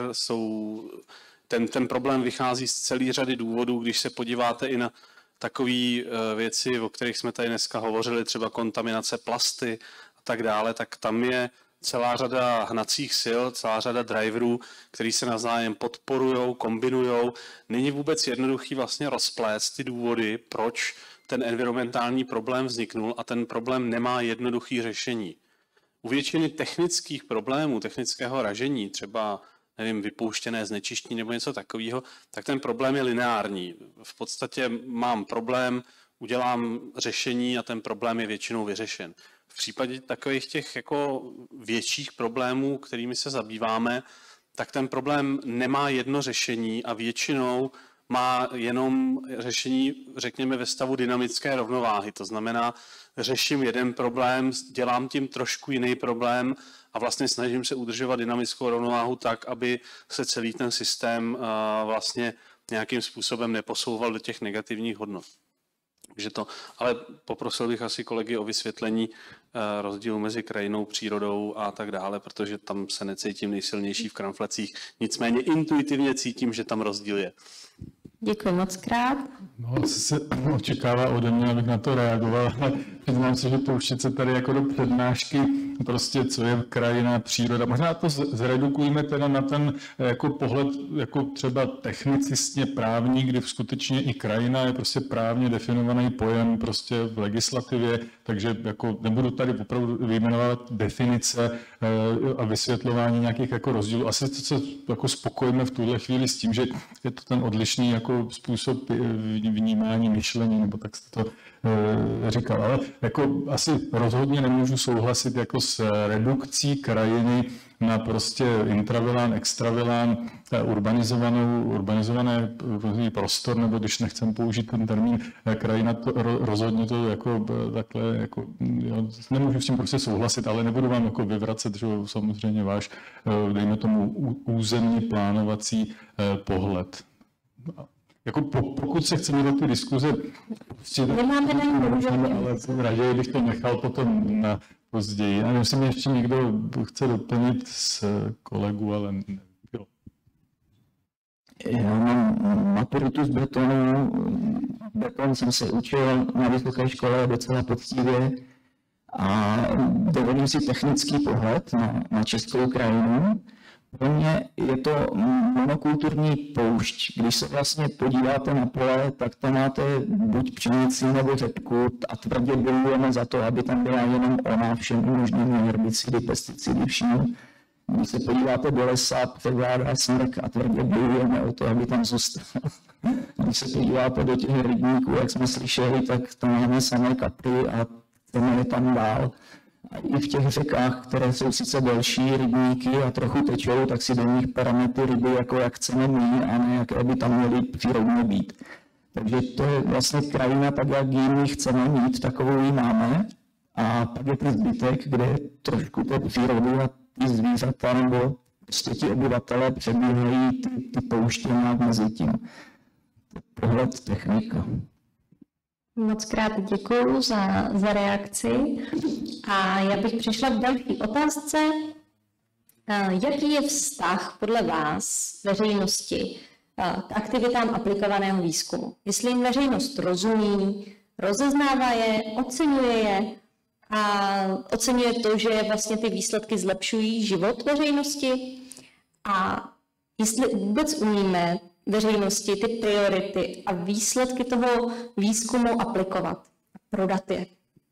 ten problém vychází z celé řady důvodů, když se podíváte i na takové věci, o kterých jsme tady dneska hovořili, třeba kontaminace plasty a tak dále, tak tam je celá řada hnacích sil, celá řada driverů, který se navzájem podporujou, kombinujou. Není vůbec jednoduchý vlastně rozplést ty důvody, proč ten environmentální problém vzniknul a ten problém nemá jednoduché řešení. U většiny technických problémů, technického ražení, třeba nevím, vypouštěné znečištění nebo něco takového, tak ten problém je lineární. V podstatě mám problém, udělám řešení a ten problém je většinou vyřešen. V případě takových těch jako větších problémů, kterými se zabýváme, tak ten problém nemá jedno řešení a většinou má jenom řešení, řekněme, ve stavu dynamické rovnováhy. To znamená, řeším jeden problém, dělám tím trošku jiný problém a vlastně snažím se udržovat dynamickou rovnováhu tak, aby se celý ten systém vlastně nějakým způsobem neposouval do těch negativních hodnot. Takže to, ale poprosil bych asi kolegy o vysvětlení rozdílu mezi krajinou, přírodou a tak dále, protože tam se necítím nejsilnější v kramflecích. Nicméně intuitivně cítím, že tam rozdíl je. Děkuji moc krát. No, asi se očekává ode mě, abych na to reagoval, ale přiznám se, že pouštět se tady jako do přednášky, prostě co je krajina, příroda. Možná to zredukujeme teda na ten jako pohled, jako třeba technicistně právní, kdy skutečně i krajina je prostě právně definovaný pojem prostě v legislativě, takže jako nebudu tady opravdu vyjmenovat definice a vysvětlování nějakých jako rozdílů. Asi to se jako spokojíme v tuhle chvíli s tím, že je to ten odlišný jako způsob vnímání, myšlení, nebo tak jste to říkal. Ale jako asi rozhodně nemůžu souhlasit jako s redukcí krajiny na prostě intravilán, extravilán, urbanizovaný prostor, nebo když nechcem použít ten termín krajina, to rozhodně to jako takhle, jako, jo, nemůžu s tím prostě souhlasit, ale nebudu vám jako vyvracet, že samozřejmě váš, dejme tomu, územní plánovací pohled. Jako pokud se chceme do té diskuze pustit, ale raději bych to nechal potom na později. A nevím, mě ještě někdo chce doplnit z kolegů, ale nebylo. Já mám maturitu z betonu. Beton jsem se učil na vysoké škole docela poctivě a dovolím si technický pohled na českou krajinu. Pro mě je to monokulturní poušť. Když se vlastně podíváte na pole, tak tam máte buď pšenici nebo řepku a tvrdě bojujeme za to, aby tam byla jenom ona, všem možnými herbicidy, pesticidy, vším. Když se podíváte do lesa, převládá smrk a tvrdě bojujeme o to, aby tam zůstal. Když se podíváte do těch rybníků, jak jsme slyšeli, tak tam máme samé kapry a chceme je tam dál. A i v těch řekách, které jsou sice delší rybníky a trochu tečou, tak si do nich pereme ty ryby, jako jak chceme my, a ne jaké by tam měly přírodně být. Takže to je vlastně krajina, tak jak ji chceme mít, takovou ji máme. A pak je ten zbytek, kde trošku té přírody a ty zvířata nebo prostě ti obyvatelé přebíhají ty pouště nějak mezi tím. Pohled technika. Moc krát děkuju za reakci a já bych přešla k další otázce. Jaký je vztah podle vás veřejnosti k aktivitám aplikovaného výzkumu? Jestli jim veřejnost rozumí, rozeznává je, oceňuje je a oceňuje to, že vlastně ty výsledky zlepšují život veřejnosti a jestli vůbec umíme veřejnosti ty priority a výsledky toho výzkumu aplikovat, prodat je.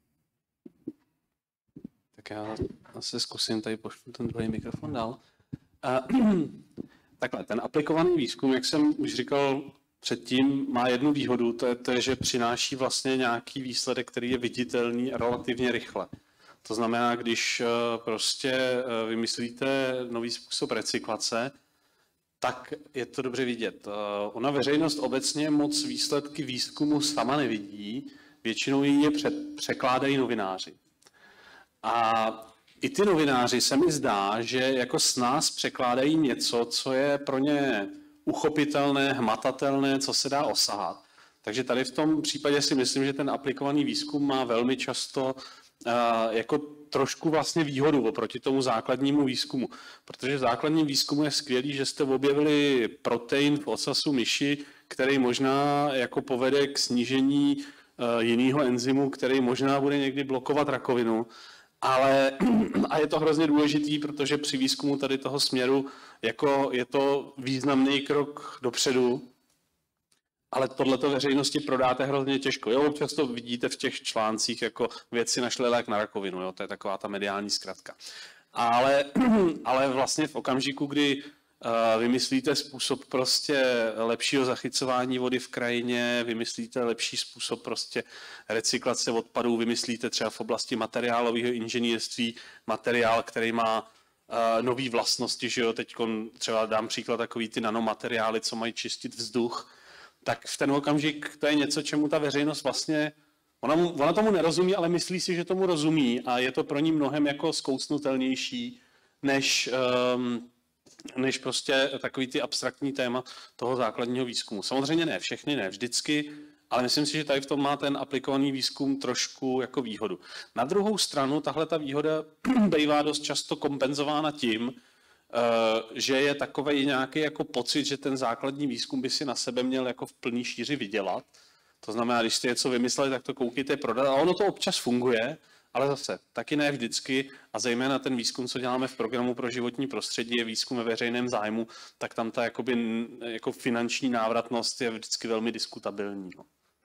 Tak já se zkusím, tady pošlu ten druhý mikrofon dál. Takhle, ten aplikovaný výzkum, jak jsem už říkal předtím, má jednu výhodu, to je, že přináší vlastně nějaký výsledek, který je viditelný relativně rychle. To znamená, když prostě vymyslíte nový způsob recyklace, tak je to dobře vidět. Ona veřejnost obecně moc výsledky výzkumu sama nevidí, většinou ji překládají novináři. A i ty novináři se mi zdá, že jako s nás překládají něco, co je pro ně uchopitelné, hmatatelné, co se dá osahat. Takže tady v tom případě si myslím, že ten aplikovaný výzkum má velmi často jako trošku vlastně výhodu oproti tomu základnímu výzkumu. Protože v základním výzkumu je skvělý, že jste objevili protein v ocasu myši, který možná jako povede k snížení jiného enzymu, který možná bude někdy blokovat rakovinu. A je to hrozně důležitý, protože při výzkumu tady toho směru jako je to významný krok dopředu. ale tohleto veřejnosti prodáte hrozně těžko. Jo, občas to vidíte v těch článcích jako vědci našli lék na rakovinu, jo, to je taková ta mediální zkratka. Ale vlastně v okamžiku, kdy vymyslíte způsob prostě lepšího zachycování vody v krajině, vymyslíte lepší způsob prostě recyklace odpadů, vymyslíte třeba v oblasti materiálového inženýrství materiál, který má nové vlastnosti, že jo, teď třeba dám příklad takový ty nanomateriály, co mají čistit vzduch, tak v ten okamžik to je něco, čemu ta veřejnost vlastně, ona tomu nerozumí, ale myslí si, že tomu rozumí a je to pro ní mnohem jako zkousnutelnější, než prostě takový ty abstraktní téma toho základního výzkumu. Samozřejmě ne všechny, ne vždycky, ale myslím si, že tady v tom má ten aplikovaný výzkum trošku jako výhodu. Na druhou stranu tahle ta výhoda bývá dost často kompenzována tím, že je takovej nějaký jako pocit, že ten základní výzkum by si na sebe měl jako v plný šíři vydělat. To znamená, když jste něco vymysleli, tak to koukejte prodat. A ono to občas funguje, ale zase taky ne vždycky. A zejména ten výzkum, co děláme v programu pro životní prostředí, je výzkum ve veřejném zájmu, tak tam ta jako finanční návratnost je vždycky velmi diskutabilní. No.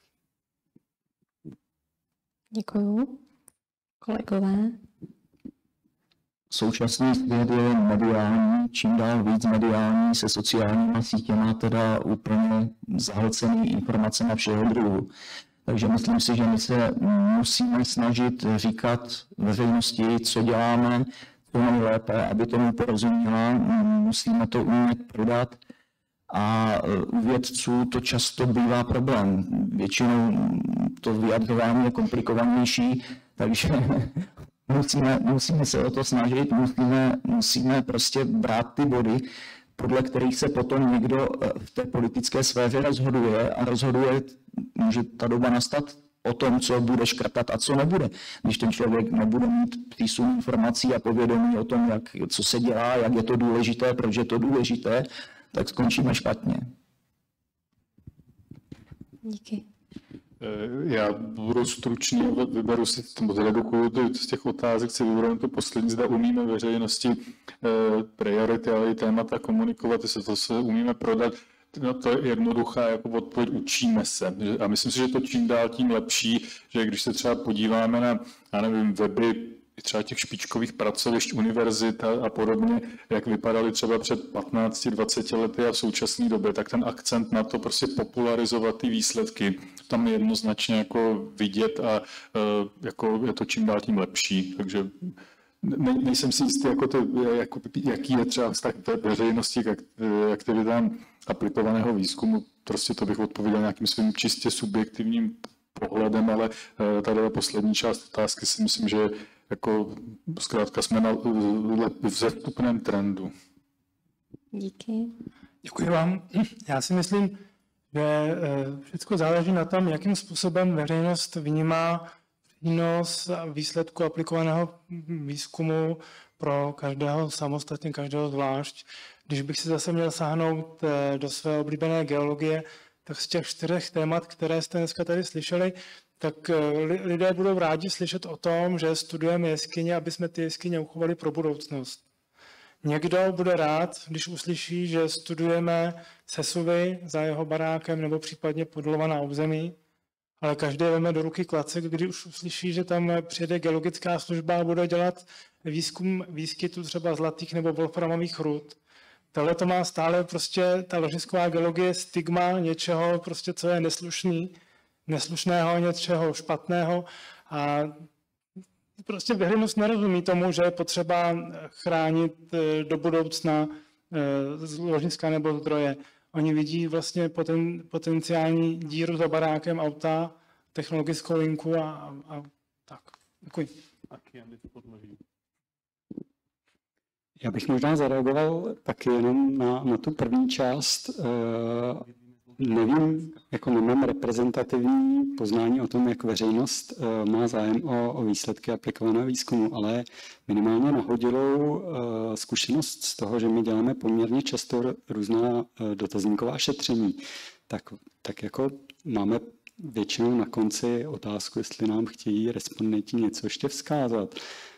Děkuju. Kolegové. Současný svět je mediální, čím dál víc mediální, se sociálními sítěma teda úplně zahlcený informacemi všeho druhu. Takže myslím si, že my se musíme snažit říkat veřejnosti, co děláme, co nejlépe, aby tomu porozuměla. Musíme to umět prodat a u vědců to často bývá problém. Většinou to vyjadřování je komplikovanější, takže musíme se o to snažit, musíme prostě brát ty body, podle kterých se potom někdo v té politické sféře rozhoduje a rozhoduje, může ta doba nastat o tom, co bude škrtat a co nebude. Když ten člověk nebude mít přísun informací a povědomí o tom, co se dělá, jak je to důležité, proč je to důležité, tak skončíme špatně. Díky. Já budu stručný, vyberu si, zredukuju to z těch otázek, si vyberu to poslední, zda umíme veřejnosti priority, ale i témata komunikovat, jestli to se umíme prodat. No to je jednoduchá jako odpověď, učíme se. A myslím si, že to čím dál tím lepší, že když se třeba podíváme na, já nevím, weby třeba těch špičkových pracovišť, univerzit a podobně, jak vypadaly třeba před 15-20 lety a v současné době, tak ten akcent na to prostě popularizovat ty výsledky, tam je jednoznačně jako vidět a jako je to čím dál tím lepší. Takže nejsem si jistý, jaký je třeba vztah té veřejnosti k aktivitám aplikovaného výzkumu. Prostě to bych odpověděl nějakým svým čistě subjektivním pohledem, ale tady poslední část otázky si myslím, že jako zkrátka jsme v vzestupném trendu. Díky. Děkuji vám. Já si myslím, že všechno záleží na tom, jakým způsobem veřejnost vnímá přínos výsledku aplikovaného výzkumu pro každého samostatně, každého zvlášť. Když bych si zase měl sáhnout do své oblíbené geologie, tak z těch 4 témat, které jste dneska tady slyšeli, tak lidé budou rádi slyšet o tom, že studujeme jeskyně, aby jsme ty jeskyně uchovali pro budoucnost. Někdo bude rád, když uslyší, že studujeme sesuvy za jeho barákem nebo případně podlovaná území, ale každý veme do ruky klacek, když už uslyší, že tam přijede geologická služba a bude dělat výzkum výskytu třeba zlatých nebo wolframových rud. Tohle to má stále prostě ta ložisková geologie stigma něčeho, prostě, co je neslušného, něčeho špatného a prostě veřejnost nerozumí tomu, že je potřeba chránit do budoucna ložiska nebo zdroje. Oni vidí vlastně potenciální díru za barákem auta, technologickou linku a tak. Děkuji. Já bych možná zareagoval taky jenom na tu první část. Nevím, jako nemám reprezentativní poznání o tom, jak veřejnost má zájem o výsledky aplikovaného výzkumu, ale minimálně nahodilou zkušenost z toho, že my děláme poměrně často různá dotazníková šetření, tak jako máme většinou na konci otázku, jestli nám chtějí respondenti něco ještě vzkázat.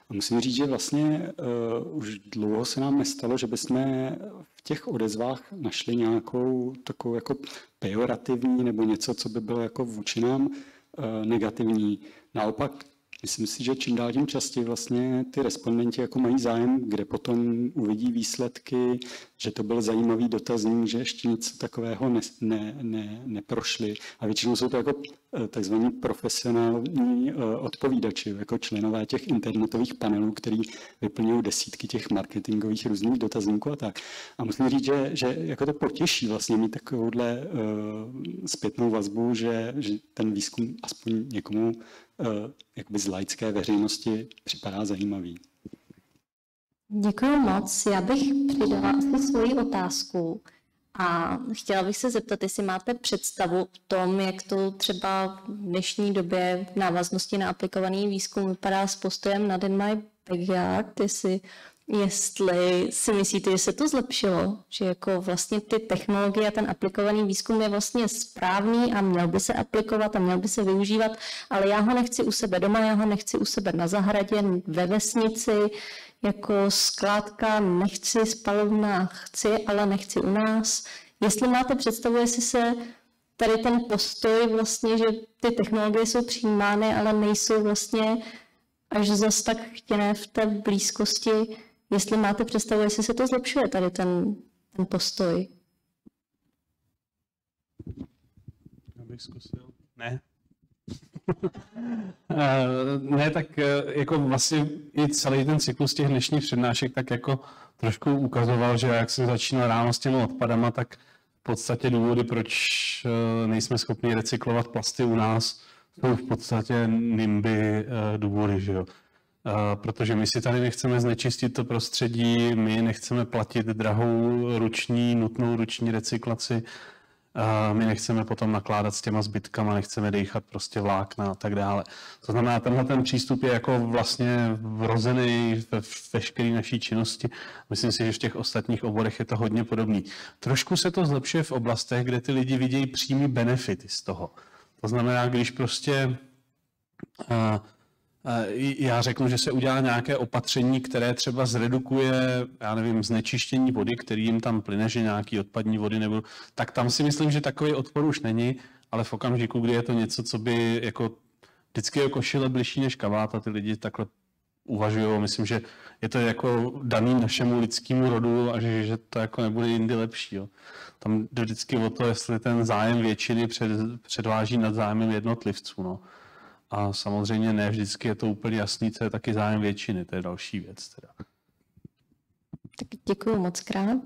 A musím říct, že vlastně už dlouho se nám nestalo, že bychom v těch odezvách našli nějakou takovou jako pejorativní nebo něco, co by bylo jako vůči nám negativní. Naopak, myslím si, že čím dál tím častěji vlastně ty respondenti jako mají zájem, kde potom uvidí výsledky, že to byl zajímavý dotazník, že ještě něco takového neprošli. A většinou jsou to jako takzvaní profesionální odpovídači, jako členové těch internetových panelů, který vyplňují desítky těch marketingových různých dotazníků a tak. A musím říct, že jako to potěší vlastně mít takovouhle zpětnou vazbu, že ten výzkum aspoň někomu jakoby z laické veřejnosti připadá zajímavý. Děkuji moc. Já bych přidala asi svoji otázku a chtěla bych se zeptat, jestli máte představu o tom, jak to třeba v dnešní době v návaznosti na aplikovaný výzkum vypadá s postojem Not in my backyard, jestli si myslíte, že se to zlepšilo, že jako vlastně ty technologie a ten aplikovaný výzkum je vlastně správný a měl by se aplikovat a měl by se využívat, ale já ho nechci u sebe doma, já ho nechci u sebe na zahradě, ve vesnici, jako skládka, nechci, spalovna chci, ale nechci u nás. Jestli máte představu, jestli se tady ten postoj vlastně, že ty technologie jsou přijímány, ale nejsou vlastně až zas tak chtěné v té blízkosti, jestli máte představu, jestli se to zlepšuje tady ten postoj. Já bych zkusil. Ne. Ne, tak jako vlastně i celý ten cyklus těch dnešních přednášek tak jako trošku ukazoval, že jak se začínal ráno s těmi odpadama, tak v podstatě důvody, proč nejsme schopni recyklovat plasty u nás, jsou v podstatě NIMBY důvody, že jo. Protože my si tady nechceme znečistit to prostředí, my nechceme platit drahou nutnou ruční recyklaci, my nechceme potom nakládat s těma zbytkama, nechceme dýchat prostě vlákna a tak dále. To znamená, tenhle ten přístup je jako vlastně vrozený ve veškeré naší činnosti. Myslím si, že v těch ostatních oborech je to hodně podobný. Trošku se to zlepšuje v oblastech, kde ty lidi vidějí přímý benefity z toho. To znamená, když prostě já řeknu, že se udělá nějaké opatření, které třeba zredukuje, já nevím, znečištění vody, který jim tam plyne, že nějaký odpadní vody nebo tak tam si myslím, že takový odpor už není, ale v okamžiku, kdy je to něco, co by jako vždycky je košile bližší než kabát a ty lidi takhle uvažují. Myslím, že je to jako daný našemu lidskému rodu a že to jako nebude jindy lepší. Jo. Tam jde vždycky o to, jestli ten zájem většiny předváží nad zájmem jednotlivců. No. A samozřejmě ne vždycky je to úplně jasný, co je taky zájem většiny, to je další věc. Teda. Tak děkuji moc krát.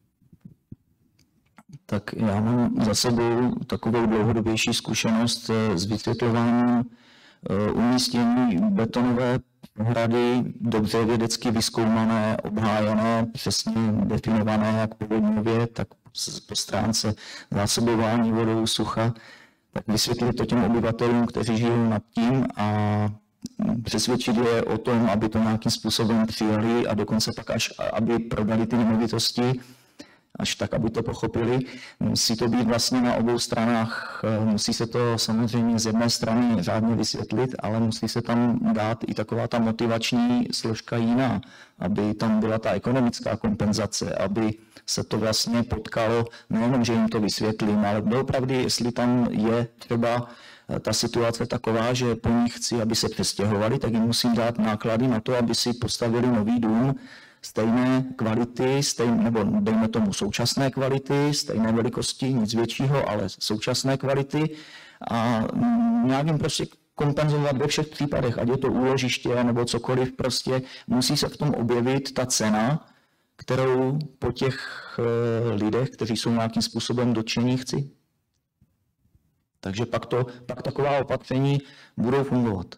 Tak já mám za sebou takovou dlouhodobější zkušenost s vysvětlováním umístění betonové hrady, dobře vědecky vyzkoumané, obhájené, přesně definované jak povodňově, tak po stránce zásobování vodou, sucha. Tak vysvětlit to těm obyvatelům, kteří žijou nad tím a přesvědčit je o tom, aby to nějakým způsobem přijali a dokonce pak až, aby prodali ty nemovitosti, až tak, aby to pochopili. Musí to být vlastně na obou stranách, musí se to samozřejmě z jedné strany řádně vysvětlit, ale musí se tam dát i taková ta motivační složka jiná, aby tam byla ta ekonomická kompenzace, aby se to vlastně potkalo, nejenom, že jim to vysvětlím, ale doopravdy, jestli tam je třeba ta situace taková, že po nich chci, aby se přestěhovali, tak jim musím dát náklady na to, aby si postavili nový dům, stejné kvality, nebo dejme tomu současné kvality, stejné velikosti, nic většího, ale současné kvality a nějak jim prostě kompenzovat ve všech případech, ať je to úložiště nebo cokoliv, prostě musí se v tom objevit ta cena, kterou po těch lidech, kteří jsou nějakým způsobem dotčení, chci. Takže pak taková opatření budou fungovat.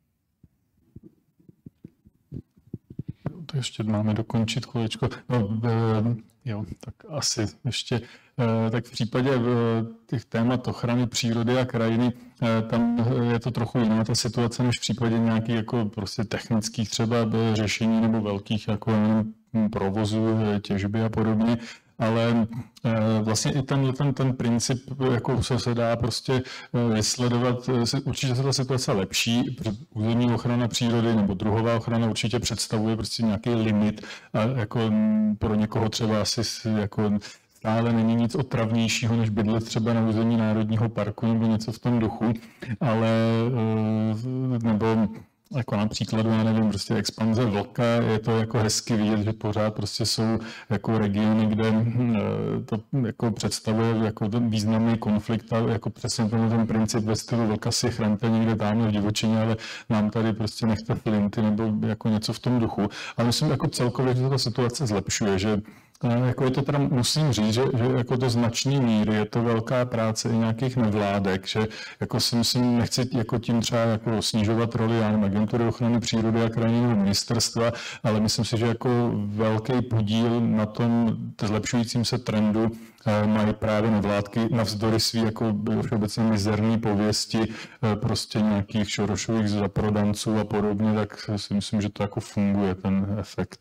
To ještě máme dokončit kolečko. Jo, tak asi ještě. Tak v případě těch témat ochrany přírody a krajiny, tam je to trochu jiná ta situace, než v případě nějakých jako prostě technických třeba řešení nebo velkých jako provozů, těžby a podobně. ale vlastně i ten princip jako se dá prostě vysledovat. Určitě se ta situace lepší, protože územní ochrana přírody nebo druhová ochrana určitě představuje prostě nějaký limit a jako pro někoho třeba asi jako stále není nic otravnějšího, než bydlet třeba na území národního parku nebo něco v tom duchu, ale nebo jako například, já nevím, prostě expanze vlka, je to jako hezky vidět, že pořád prostě jsou jako regiony, kde to jako představuje jako ten významný konflikt a jako přesně ten princip ve stylu vlka si chraňte někde tamhle v divočině, ale nám tady prostě nechte flinty nebo jako něco v tom duchu. A myslím jako celkově, že se ta situace zlepšuje, že jako je to teda, musím říct, že jako do značné míry je to velká práce i nějakých nevládek, že jako si myslím, nechci jako tím třeba jako snižovat roli agentury ochrany přírody a krajinného ministerstva, ale myslím si, že jako velký podíl na tom zlepšujícím se trendu mají právě nevládky navzdory svý jako všeobecně mizerný pověsti prostě nějakých Šorošových zaprodanců a podobně, tak si myslím, že to jako funguje ten efekt.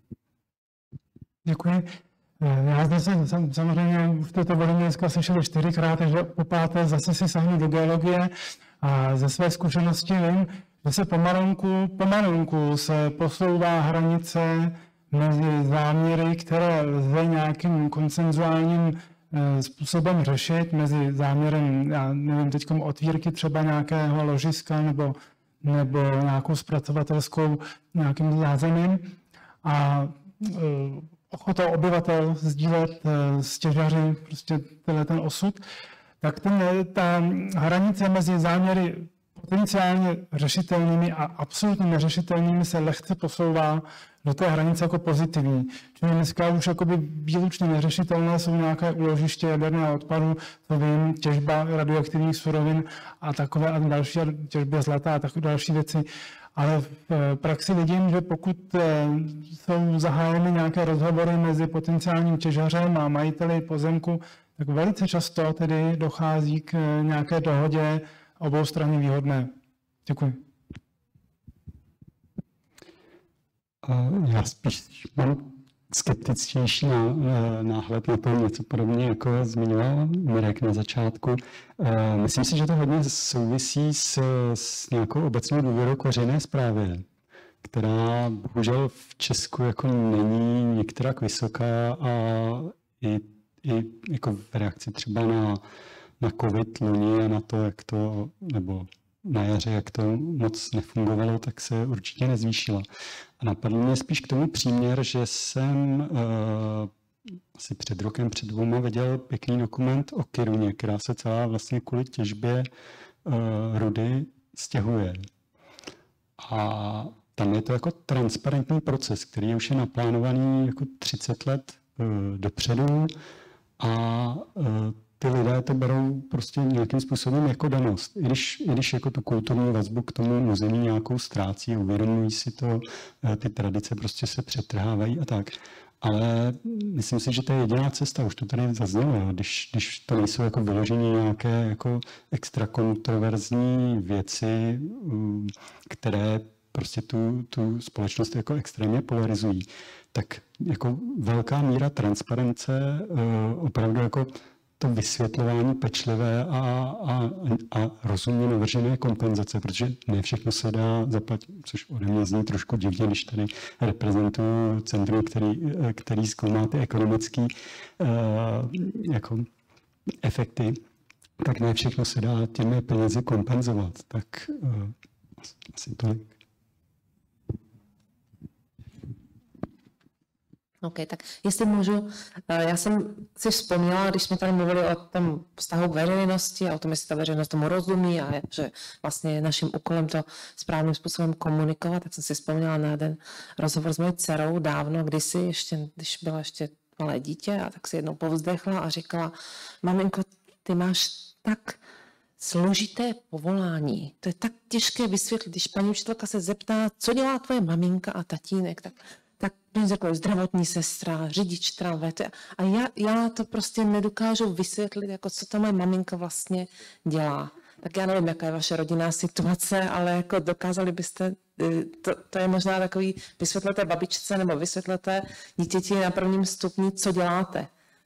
Děkuji. Já zde jsem samozřejmě v této volení dneska slyšel 4krát, takže po páté zase si sahnu do geologie a ze své zkušenosti vím, že se pomalunku se posouvá hranice mezi záměry, které lze nějakým konsenzuálním způsobem řešit, mezi záměrem, já nevím, teď otvírky třeba nějakého ložiska nebo nějakou zpracovatelskou nějakým zázemím a ochotou obyvatel sdílet s těžaři prostě ten osud, tak ta hranice mezi záměry potenciálně řešitelnými a absolutně neřešitelnými se lehce posouvá do té hranice jako pozitivní. Čili dneska už jakoby výlučně neřešitelné jsou nějaké úložiště jaderného odpadu, to vím, těžba radioaktivních surovin a takové a další těžba zlata a takové další věci. Ale v praxi vidím, že pokud jsou zahájeny nějaké rozhovory mezi potenciálním těžařem a majiteli pozemku, tak velice často tedy dochází k nějaké dohodě oboustranně výhodné. Děkuji. Já spíš mám skeptičtější náhled na to, něco podobně, jako zmiňoval Mirek na začátku. Myslím si, že to hodně souvisí s nějakou obecnou důvěrou k veřejné správě, která bohužel v Česku jako není některak vysoká a i jako v reakci třeba na covid loni a na to, jak to, nebo na jaře, jak to moc nefungovalo, tak se určitě nezvýšila. A napadl mě spíš k tomu příměr, že jsem asi před rokem, před 2 viděl pěkný dokument o Kiruně, která se celá vlastně kvůli těžbě rudy stěhuje. A tam je to jako transparentní proces, který už je naplánovaný jako 30 let dopředu a ty lidé to berou prostě nějakým způsobem jako danost. I když jako tu kulturní vazbu k tomu území nějakou ztrácí, uvědomují si to, ty tradice prostě se přetrhávají a tak. Ale myslím si, že to je jediná cesta, už to tady zaznělo, když to nejsou jako vyložení nějaké jako extra kontroverzní věci, které prostě tu společnost jako extrémně polarizují, tak jako velká míra transparence opravdu jako to vysvětlování pečlivé a rozumně navržené kompenzace, protože ne všechno se dá zaplatit, což ode mě zní trošku divně, když tady reprezentuju centrum, který zkoumá ty ekonomické jako efekty, tak ne všechno se dá těmi penězi kompenzovat. Tak asi tolik. OK, tak jestli můžu, já jsem si vzpomněla, když jsme tady mluvili o tom vztahu k veřejnosti a o tom, jestli ta veřejnost tomu rozumí a že vlastně je naším úkolem to správným způsobem komunikovat, tak jsem si vzpomněla na jeden rozhovor s mojí dcerou dávno, kdysi, ještě, když byla ještě malé dítě, a tak si jednou povzdechla a říkala, maminko, ty máš tak složité povolání, to je tak těžké vysvětlit, když paní učitelka se zeptá, co dělá tvoje maminka a tatínek, tak řekl zdravotní sestra, řidič tramvaje. A já to prostě nedokážu vysvětlit, jako co ta moje maminka vlastně dělá. Tak já nevím, jaká je vaše rodinná situace, ale jako dokázali byste, to je možná takový, vysvětlete babičce nebo vysvětlete dítěti na prvním stupni, co děláte.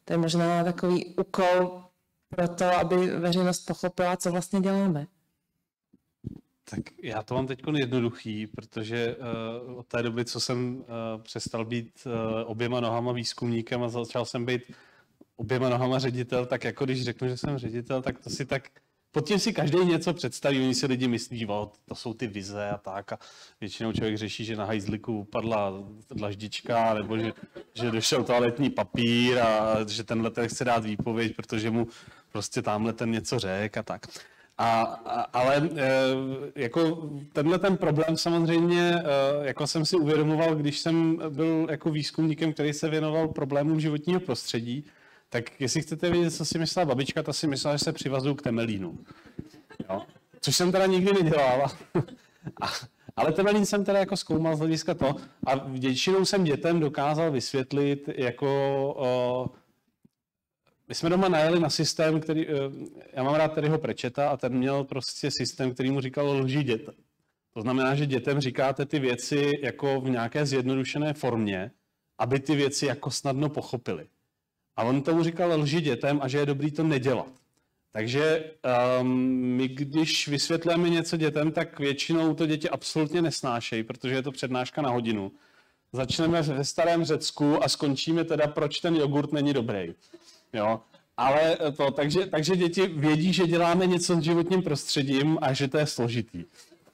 To je možná takový úkol pro to, aby veřejnost pochopila, co vlastně děláme. Tak já to mám teď jednoduchý, protože od té doby, co jsem přestal být oběma nohama výzkumníkem a začal jsem být oběma nohama ředitel, tak jako když řeknu, že jsem ředitel, tak to si tak, pod tím si každý něco představí, oni si lidi myslí, to jsou ty vize a tak a většinou člověk řeší, že na hajzliku upadla dlaždička, nebo že došel toaletní papír a že tenhle ten chce dát výpověď, protože mu prostě tamhle ten něco řek a tak. Ale jako tenhle ten problém samozřejmě, jako jsem si uvědomoval, když jsem byl jako výzkumníkem, který se věnoval problémům životního prostředí, tak jestli chcete vědět, co si myslela babička, ta si myslela, že se přivazuju k temelínu. Jo? Což jsem teda nikdy nedělal. Ale temelín jsem teda jako zkoumal z hlediska to a většinou jsem dětem dokázal vysvětlit jako... My jsme doma najeli na systém, který, já mám rád Terryho Pratchetta a ten měl prostě systém, který mu říkal lži dětem. To znamená, že dětem říkáte ty věci jako v nějaké zjednodušené formě, aby ty věci jako snadno pochopili. A on tomu říkal lži dětem a že je dobrý to nedělat. Takže my, když vysvětlíme něco dětem, tak většinou to děti absolutně nesnášejí, protože je to přednáška na hodinu. Začneme ve starém Řecku a skončíme teda, proč ten jogurt není dobrý. Jo, ale to, takže děti vědí, že děláme něco s životním prostředím a že to je složitý.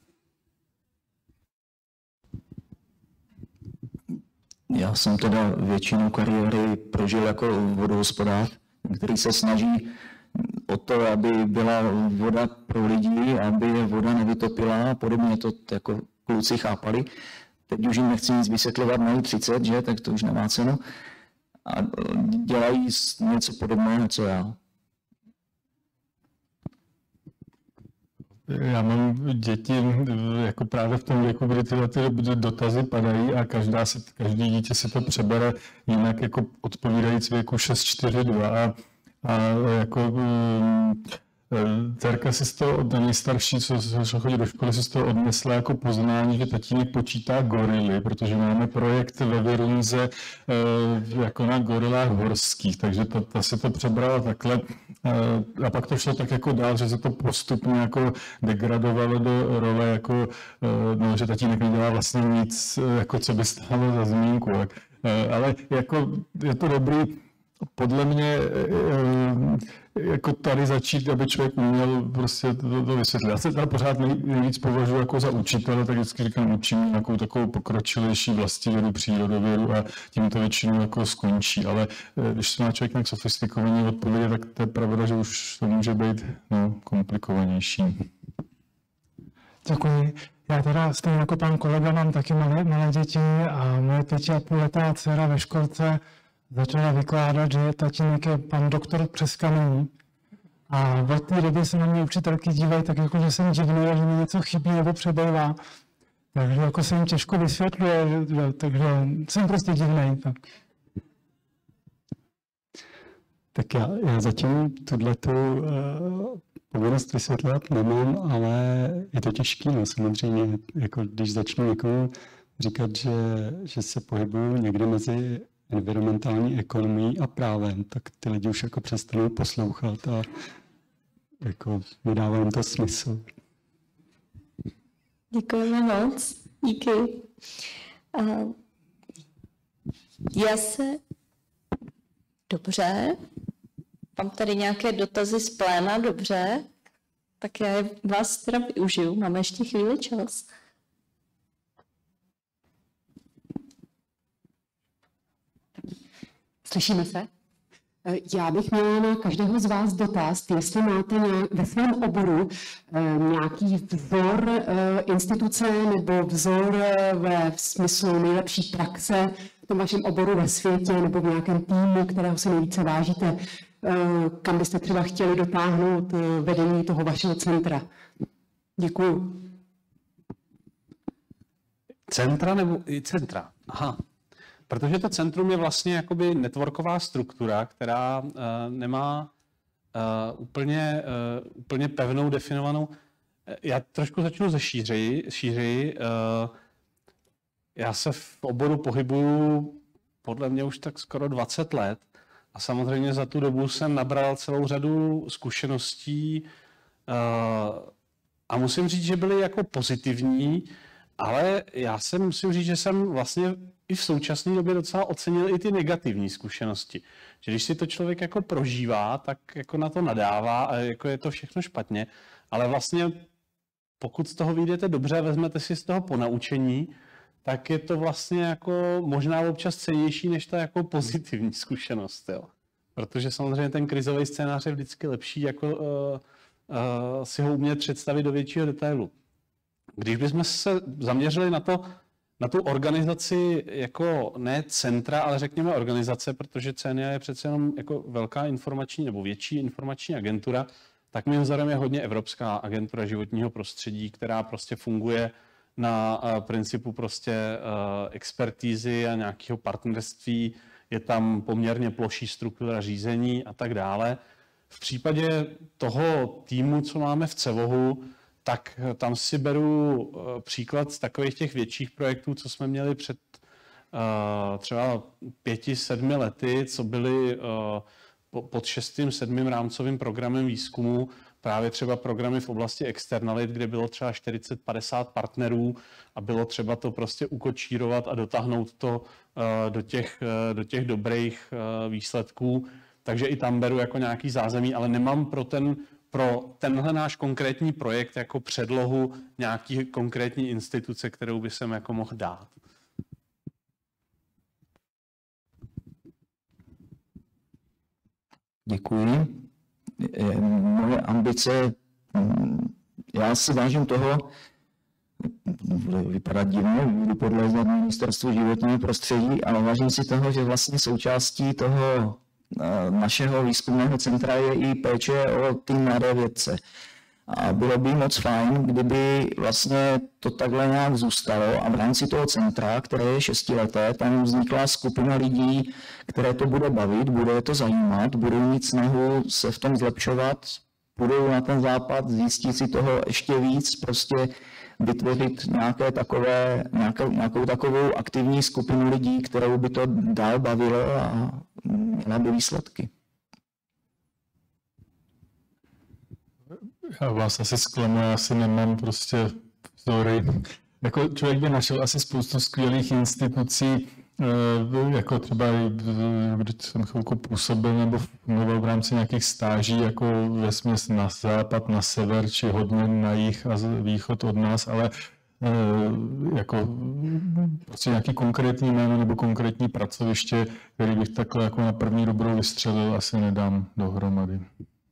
Já jsem teda většinu kariéry prožil jako vodohospodář, který se snaží o to, aby byla voda pro lidi, aby je voda nevytopila a podobně to jako kluci chápali. Teď už jim nechci nic vysvětlovat, mají 30, že, tak to už nemá cenu. A dělají něco podobného, co já. Já mám děti jako právě v tom věku, kdy tyhle dotazy padají a každý dítě si to přebere jinak jako odpovídající věku 6, 4, 2 a jako dcerka si z toho, ta nejstarší, co chodí do školy, si z toho odnesla jako poznání, že tatínek počítá gorily, protože máme projekt ve Virunze jako na gorilách horských, takže ta si to přebrala takhle a pak to šlo tak jako dál, že se to postupně jako degradovalo do role jako, no, že tatínek nedělá vlastně nic, jako co by stálo za zmínku, ale jako je to dobrý. Podle mě jako tady začít, aby člověk uměl prostě to vysvětlit. Já se tady pořád nejvíc považuji jako za učitele, tak vždycky říkám, učím nějakou takovou pokročilejší vlastivědu, přírodovědu a tím to většinou jako skončí. Ale když se má člověk nějak sofistikovaně odpovědět, tak to je pravda, že už to může být komplikovanější. Děkuji. Já teda stejně jako pan kolega mám taky malé děti a moje 5,5letá dcera ve školce začala vykládat, že tatínek je pan doktor přes kamení. A od té doby se na mě učitelky dívají tak jako, že jsem divný a že mi něco chybí nebo přebývá. Takže jako se jim těžko vysvětluje, takže jsem prostě divný. Tak já zatím tuhletu povinnost vysvětlovat nemám, ale je to těžké, no samozřejmě, jako když začnu někomu říkat, že se pohybuju někde mezi environmentální ekonomií a právem, tak ty lidi už jako přestanou poslouchat a jako nedává jim to smysl. Děkujeme moc. Díky. Dobře. Mám tady nějaké dotazy z pléna, dobře. Tak já vás teda využiju. Máme ještě chvíli čas. Slyšíme se? Já bych měla na každého z vás dotaz, jestli máte ve svém oboru nějaký vzor instituce nebo vzor ve smyslu nejlepší praxe v tom vašem oboru ve světě nebo v nějakém týmu, kterého si nejvíce vážíte, kam byste třeba chtěli dotáhnout vedení toho vašeho centra. Děkuju. Centra nebo centra? Aha. Protože to centrum je vlastně jakoby networková struktura, která nemá úplně pevnou definovanou. Já trošku začnu ze šířeji. Já se v oboru pohybuju podle mě už tak skoro 20 let a samozřejmě za tu dobu jsem nabral celou řadu zkušeností a musím říct, že byly jako pozitivní, ale já se musím říct, že jsem vlastně i v současné době docela ocenil i ty negativní zkušenosti. Že když si to člověk jako prožívá, tak jako na to nadává a jako je to všechno špatně, ale vlastně pokud z toho vyjdete dobře a vezmete si z toho ponaučení, tak je to vlastně jako možná občas cennější než ta jako pozitivní zkušenost. Jo. Protože samozřejmě ten krizový scénář je vždycky lepší, jako si ho umět představit do většího detailu. Když bychom se zaměřili na tu organizaci jako ne centra, ale řekněme organizace, protože CNIA je přece jenom jako velká informační nebo větší informační agentura, tak mým vzorem je hodně Evropská agentura životního prostředí, která prostě funguje na principu prostě expertízy a nějakého partnerství. Je tam poměrně ploší struktura řízení a tak dále. V případě toho týmu, co máme v CEVOHu, tak tam si beru příklad z takových těch větších projektů, co jsme měli před třeba 5-7 lety, co byly pod 6. 7. rámcovým programem výzkumu, právě třeba programy v oblasti externalit, kde bylo třeba 40-50 partnerů a bylo třeba to prostě ukočírovat a dotáhnout to do těch dobrých výsledků. Takže i tam beru jako nějaký zázemí, ale nemám pro tenhle náš konkrétní projekt jako předlohu nějaký konkrétní instituce, kterou by jsem jako mohl dát. Děkuji. Moje ambice, já si vážím toho, vypadá divně, budu podlézat ministerstvu životního prostředí, ale vážím si toho, že vlastně součástí toho našeho výzkumného centra je i péče o ty mladé vědce. A bylo by moc fajn, kdyby vlastně to takhle nějak zůstalo a v rámci toho centra, které je 6leté, tam vznikla skupina lidí, které to bude bavit, bude je to zajímat, budou mít snahu se v tom zlepšovat, budou na ten západ zjistit si toho ještě víc, prostě vytvořit nějakou takovou aktivní skupinu lidí, kterou by to dál bavilo a měla by výsledky. Já vás asi zklamu, já asi nemám prostě vzory. Jako člověk by našel asi spoustu skvělých institucí, jako třeba, když jsem chvilku působil nebo fungoval v rámci nějakých stáží, jako vesměs na západ, na sever, či hodně na jih a východ od nás, ale jako prostě nějaký konkrétní jméno nebo konkrétní pracoviště, který bych takhle jako na první dobrou vystřelil, asi nedám dohromady.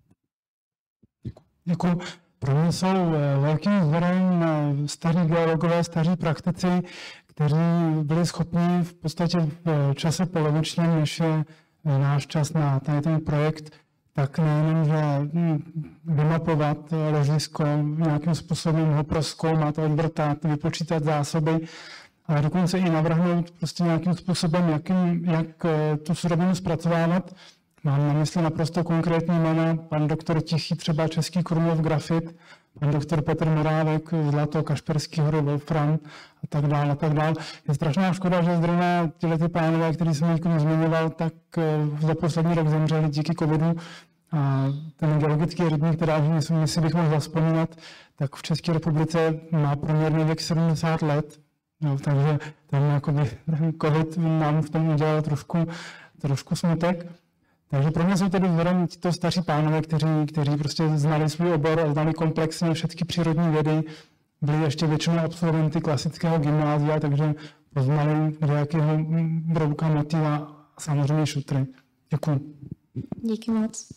Děkuji. Pro mě jsou velkým vzorem staří geologové, staří praktici, kteří byli schopni v podstatě v čase polovičním, než je náš čas na ten projekt, tak nejenom, že vymapovat ložisko, nějakým způsobem ho prozkoumat, odvrtat, vypočítat zásoby, ale dokonce i navrhnout prostě nějakým způsobem, jak tu surovinu zpracovávat. Mám na mysli naprosto konkrétní jména, pan doktor Tichý, třeba Český Krumlov grafit, pan doktor Petr Morávek, Zlato, Kašperský hory, Wolfram a tak dále, a tak dále. Je strašná škoda, že zrovna ty pánové, který jsem někdy zmiňoval, tak za poslední rok zemřeli díky covidu. A ten geologický rybník, která si bych mohl zavzpomínat, tak v České republice má průměrný věk 70 let. No, takže ten covid nám v tom udělal trošku smutek. Takže pro mě jsou tedy vzorem to staří pánové, kteří prostě znali svůj obor a znali komplexně všechny přírodní vědy, byli ještě většinou absolventy klasického gymnázia, takže poznali nějakého brouka, motýla a samozřejmě šutry. Děkuji. Díky moc.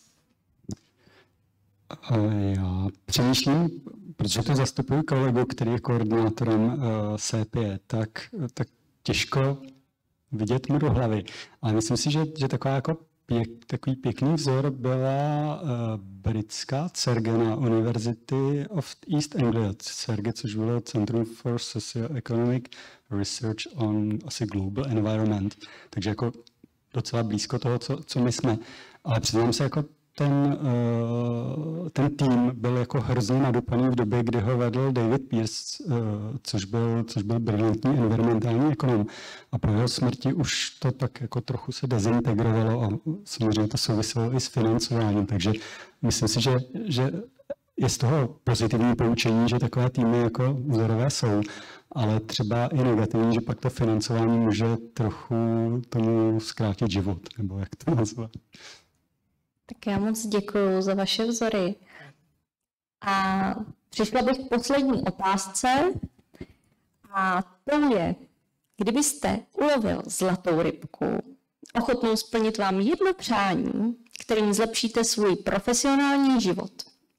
Já přemýšlím, protože to zastupuji kolegu, který je koordinátorem SEPIE, tak těžko vidět mu do hlavy. Ale myslím si, že takový pěkný vzor byla britská CERGE na University of East Anglia, CERGE, což bylo Centrum for Socio-Economic Research on asi Global Environment, takže jako docela blízko toho, co my jsme. Ale přiznám se, jako ten tým byl jako hrozně nadupaný v době, kdy ho vedl David Pearce, což byl brilantní environmentální ekonom. A po jeho smrti už to tak jako trochu se dezintegrovalo a samozřejmě to souviselo i s financováním. Takže myslím si, že je z toho pozitivní poučení, že takové týmy jako vzorové jsou, ale třeba i negativní, že pak to financování může trochu tomu zkrátit život, nebo jak to nazvat. Tak já moc děkuji za vaše vzory. A přišla bych k poslední otázce. A to je, kdybyste ulovil zlatou rybku, ochotnou splnit vám jedno přání, kterým zlepšíte svůj profesionální život.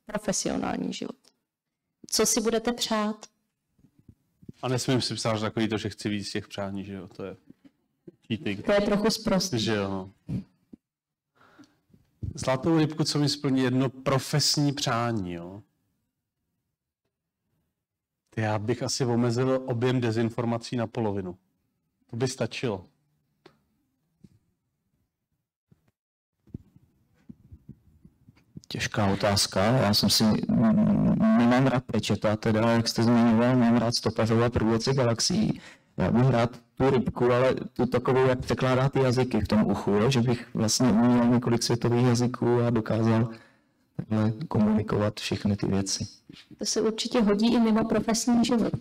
Co si budete přát? A nesmím si psát takový to, že chci víc těch přání, že jo? To je cheating. To je trochu sprostý. Že jo, no. Zlatou rybku, co mi splní jedno profesní přání, jo? Já bych asi omezil objem dezinformací na polovinu. To by stačilo. Těžká otázka. Já jsem si nemám rád Pečeta, teda, jak jste zmiňoval, mám rád stopařové průvodce galaxií. Já bych rád tu rybku, ale tu takovou, jak překládá ty jazyky v tom uchu, že bych vlastně uměl několik světových jazyků a dokázal takhle komunikovat všechny ty věci. To se určitě hodí i mimo profesní život.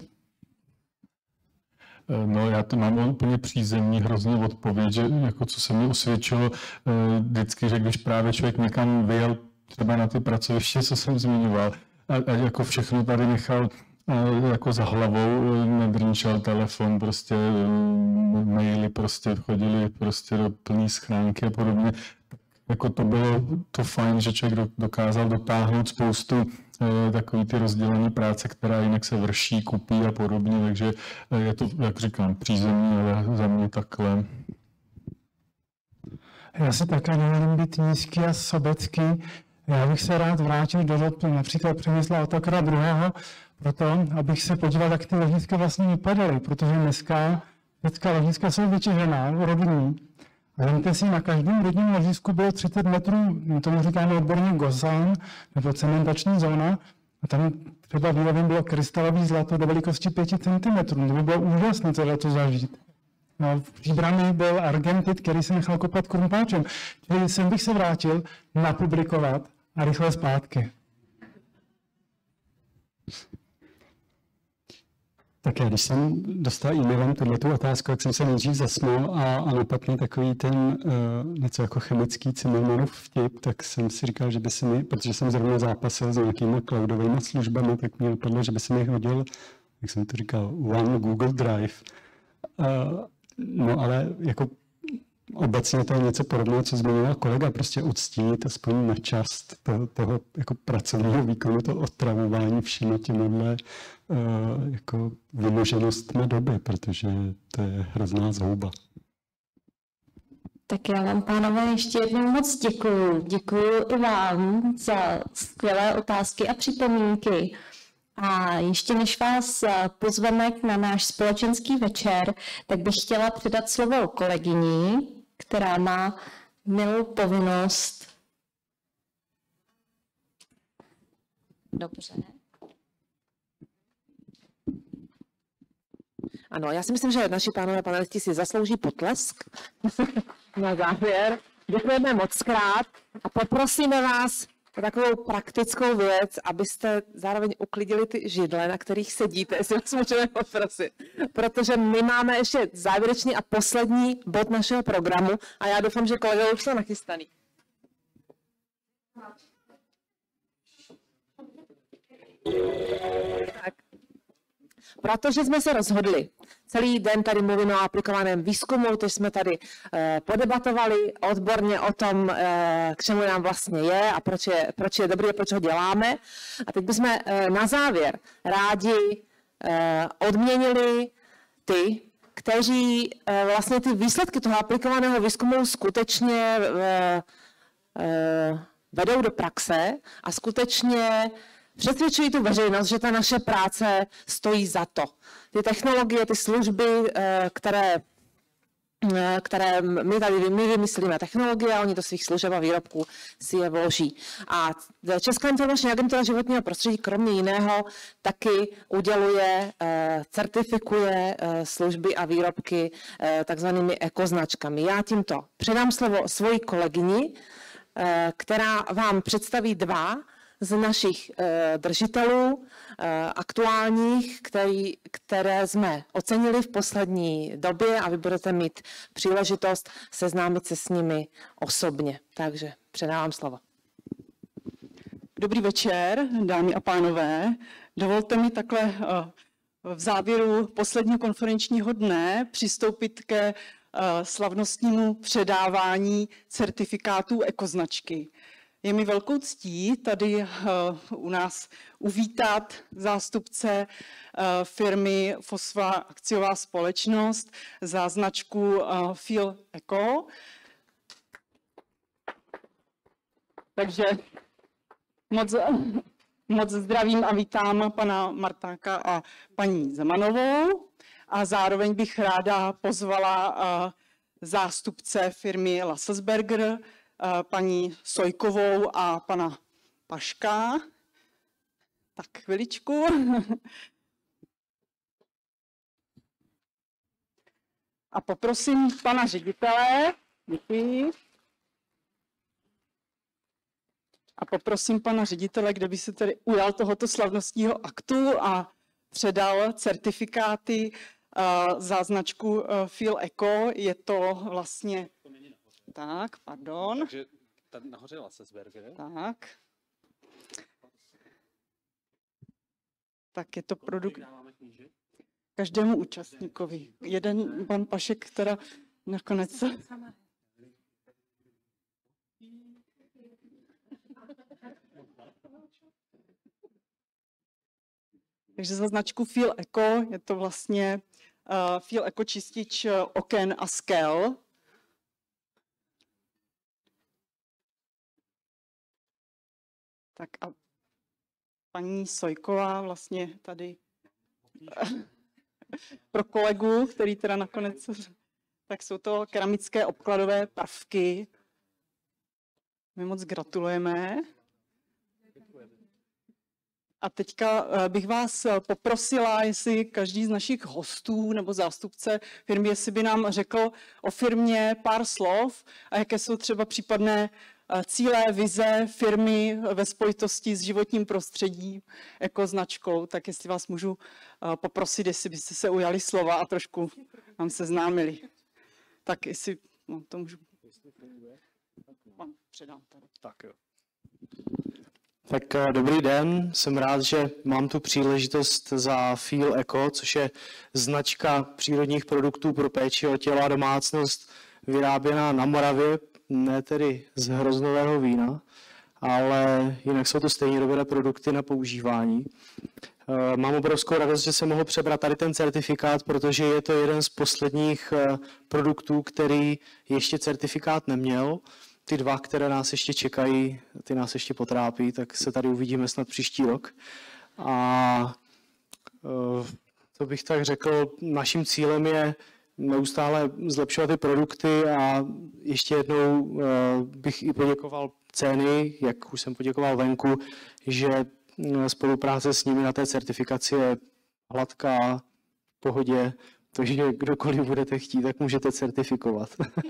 No, já to mám úplně přízemní hrozně odpověď, že jako co se mi osvědčilo vždycky, že když právě člověk někam vyjel třeba na ty pracoviště, co jsem zmiňoval, a jako všechno tady nechal jako za hlavou, nedrínčal telefon, prostě maily prostě chodili prostě do plný schránky a podobně. Jako to bylo to fajn, že člověk dokázal dotáhnout spoustu takový ty rozdělení práce, která jinak se vrší, kupí a podobně, takže je to, jak říkám, přízemní, ale za mě takhle. Já si také nevolím být nízký a sobecký. Já bych se rád vrátil do dob například Přemysla Otakara II., proto, abych se podíval, jak ty ložiska vlastně vypadaly, protože dneska ložiska jsou vytěžená, rodinný. A vemte si, na každém rodinном ložisku bylo 30 metrů, tomu říkáme odborně gozán, nebo cementační zóna, a tam třeba výrobem bylo krystalový zlato do velikosti 5 cm. To by bylo úžasné tohleto zažít. No, v Příbrami byl argentit, který se nechal kopat krumpáčem. Čili sem bych se vrátil napublikovat a rychle zpátky. Tak já, když jsem dostal e-mailem tuto otázku, jak jsem se nejdřív zasmál a napadl takový ten něco jako chemický Cimmermanův vtip, tak jsem si říkal, že by se mi, protože jsem zrovna zápasil s nějakými cloudovými službami, tak mě napadlo, že by se mi hodil, jak jsem to říkal, One Google Drive. No ale jako obecně to je něco podobného, co zmiňoval kolega, prostě odstínit aspoň na část toho jako pracovního výkonu, to otravování všemi těmihle jako vymoženostmi doby, protože to je hrozná zhouba. Tak já vám, pánové, ještě jednou moc děkuju. Děkuju i vám za skvělé otázky a připomínky. A ještě než vás pozveme na náš společenský večer, tak bych chtěla předat slovo kolegyni, která má milou povinnost. Dobře. Ano, já si myslím, že naši pánové panelisti si zaslouží potlesk na závěr. Děkujeme moc krát a poprosíme vás o takovou praktickou věc, abyste zároveň uklidili ty židle, na kterých sedíte, jestli vás můžeme poprosit. Protože my máme ještě závěrečný a poslední bod našeho programu a já doufám, že kolegové už jsou nachystaný. Tak. Protože jsme se rozhodli, celý den tady mluvíme o aplikovaném výzkumu, teď jsme tady podebatovali odborně o tom, k čemu nám vlastně je a proč je dobrý a proč ho děláme. A teď bychom na závěr rádi odměnili ty, kteří vlastně ty výsledky toho aplikovaného výzkumu skutečně vedou do praxe a skutečně přesvědčují tu veřejnost, že ta naše práce stojí za to. Ty technologie, ty služby, které které my vymyslíme technologie a oni do svých služeb a výrobků si je vloží. A Česká informační agentura životního prostředí kromě jiného taky uděluje, certifikuje služby a výrobky takzvanými ekoznačkami. Já tímto předám slovo svojí kolegyni, která vám představí dva z našich držitelů aktuálních, které jsme ocenili v poslední době a vy budete mít příležitost seznámit se s nimi osobně. Takže předávám slovo. Dobrý večer, dámy a pánové. Dovolte mi takhle v závěru posledního konferenčního dne přistoupit ke slavnostnímu předávání certifikátů ekoznačky. Je mi velkou ctí tady u nás uvítat zástupce firmy Fosva akciová společnost za značku Feel Eco. Takže moc zdravím a vítám pana Martáka a paní Zemanovou. A zároveň bych ráda pozvala zástupce firmy Lasselsberger, paní Sojkovou a pana Paška. Tak chviličku. A poprosím pana ředitele, děkuji. A poprosím pana ředitele, kde by se tedy ujal tohoto slavnostního aktu a předal certifikáty za značku Feel Eco. Je to vlastně... Tak, pardon. Takže tady nahoře Lasselsberger. Tak. Tak je to produkt každému účastníkovi. Jeden pan Pašek teda nakonec... Takže za značku Feel Eco je to vlastně Feel Eco čistič oken a skel. Tak a paní Sojková vlastně tady pro kolegu, který teda nakonec, tak jsou to keramické obkladové prvky. My moc gratulujeme. A teďka bych vás poprosila, jestli každý z našich hostů nebo zástupce firmy, jestli by nám řekl o firmě pár slov a jaké jsou třeba případné cíle, vize firmy ve spojitosti s životním prostředím jako značkou, tak jestli vás můžu poprosit, jestli byste se ujali slova a trošku nám seznámili. Tak jestli, no, to můžu. Předám tady. Tak jo. Tak dobrý den, jsem rád, že mám tu příležitost za Feel Eco, což je značka přírodních produktů pro péči o tělo a domácnost vyráběná na Moravě, ne tedy z hroznového vína, ale jinak jsou to stejně dobré produkty na používání. Mám obrovskou radost, že jsem mohl přebrat tady ten certifikát, protože je to jeden z posledních produktů, který ještě certifikát neměl. Ty dva, které nás ještě čekají, ty nás ještě potrápí, tak se tady uvidíme snad příští rok. A to bych tak řekl, naším cílem je neustále zlepšovat ty produkty a ještě jednou bych i poděkoval Ceny, jak už jsem poděkoval venku, že spolupráce s nimi na té certifikaci je hladká, v pohodě, takže kdokoliv budete chtít, tak můžete certifikovat.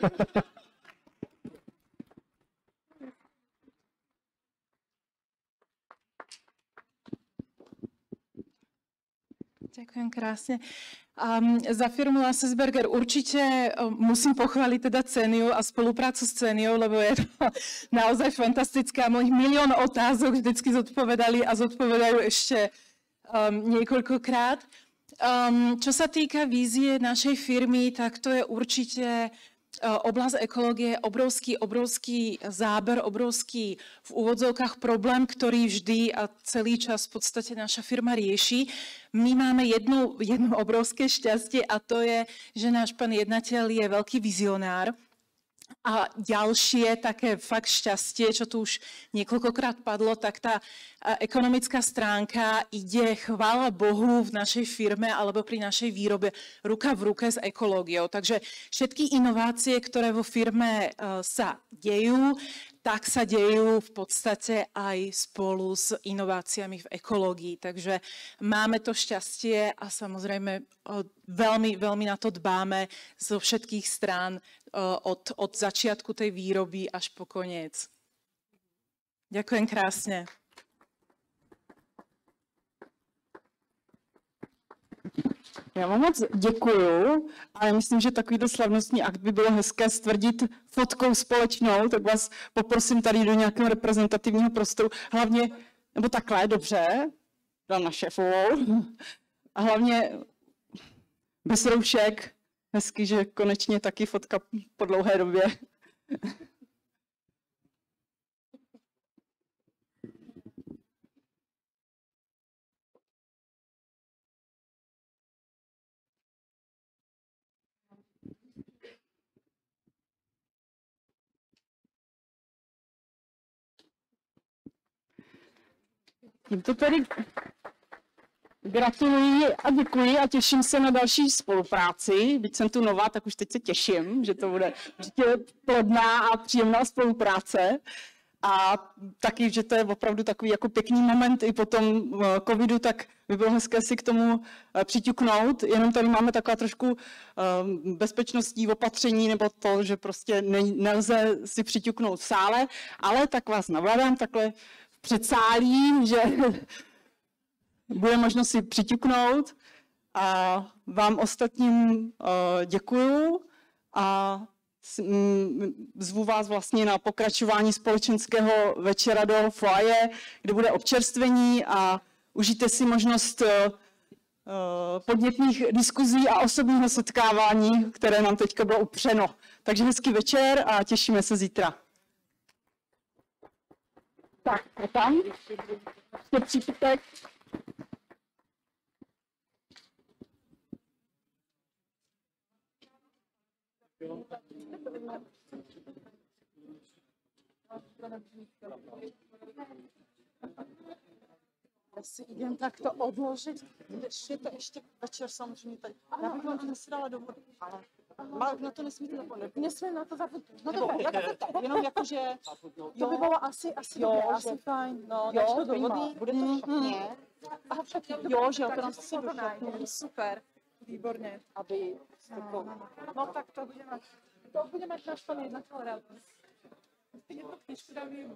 Ďakujem krásne. Za firmu Lasselsberger určite musím pochváliť teda Ceniu a spoluprácu s Ceniou, lebo je to naozaj fantastické a mojich milión otázok vždycky zodpovedali a zodpovedajú ešte niekoľkokrát. Čo sa týka vízie našej firmy, tak to je určite oblasť ekológie, obrovský záber, obrovský v úvodzovkách problém, ktorý vždy a celý čas v podstate naša firma rieši. My máme jedno obrovské šťastie a to je, že náš pán jednateľ je veľký vizionár A ďalšie také fakt šťastie, čo tu už niekoľkokrát padlo, tak tá ekonomická stránka ide, chvála Bohu, v našej firme alebo pri našej výrobe ruka v ruke s ekológiou. Takže všetky inovácie, ktoré vo firme sa dejú, tak sa dejú v podstate aj spolu s inováciami v ekológii. Takže máme to šťastie a samozrejme veľmi, veľmi na to dbáme zo všetkých strán od začiatku tej výroby až po koniec. Ďakujem krásne. Já vám moc děkuju, ale myslím, že takovýto slavnostní akt by bylo hezké stvrdit fotkou společnou, tak vás poprosím tady do nějakého reprezentativního prostoru. Hlavně, nebo takhle, dobře, dám na šéfovou. A hlavně bez roušek, hezky, že konečně taky fotka po dlouhé době. Tímto tedy gratuluji a děkuji a těším se na další spolupráci. Byť jsem tu nová, tak už teď se těším, že to bude určitě plodná a příjemná spolupráce. A taky, že to je opravdu takový jako pěkný moment i po tom covidu, tak by bylo hezké si k tomu přiťuknout. Jenom tady máme taková trošku bezpečnostní opatření, nebo to, že prostě nelze si přiťuknout v sále, ale tak vás navládám takhle v předsálí, že bude možno si přiťuknout. A vám ostatním děkuju a zvu vás vlastně na pokračování společenského večera do foyer, kde bude občerstvení a užijte si možnost podnětných diskuzí a osobního setkávání, které nám teďka bylo upřeno. Takže hezký večer a těšíme se zítra. Tak, a tam je přípitek. Já si jdem takto odložit, když je to ještě večer samozřejmě tady. Já bych vám to nesedala do vody, ale na to nesmíte zapomenout. Nesmím na to zapomenout. No dobré, jenom jakože, to by bylo asi dobré, asi fajn. No, dáš to do vody. Bude to špatně. Aha, však jo, že jo, to nám si došlo. Super, výborně. Aby no tak to budeme naštvaný na celé rád. Stejně to knižku dám je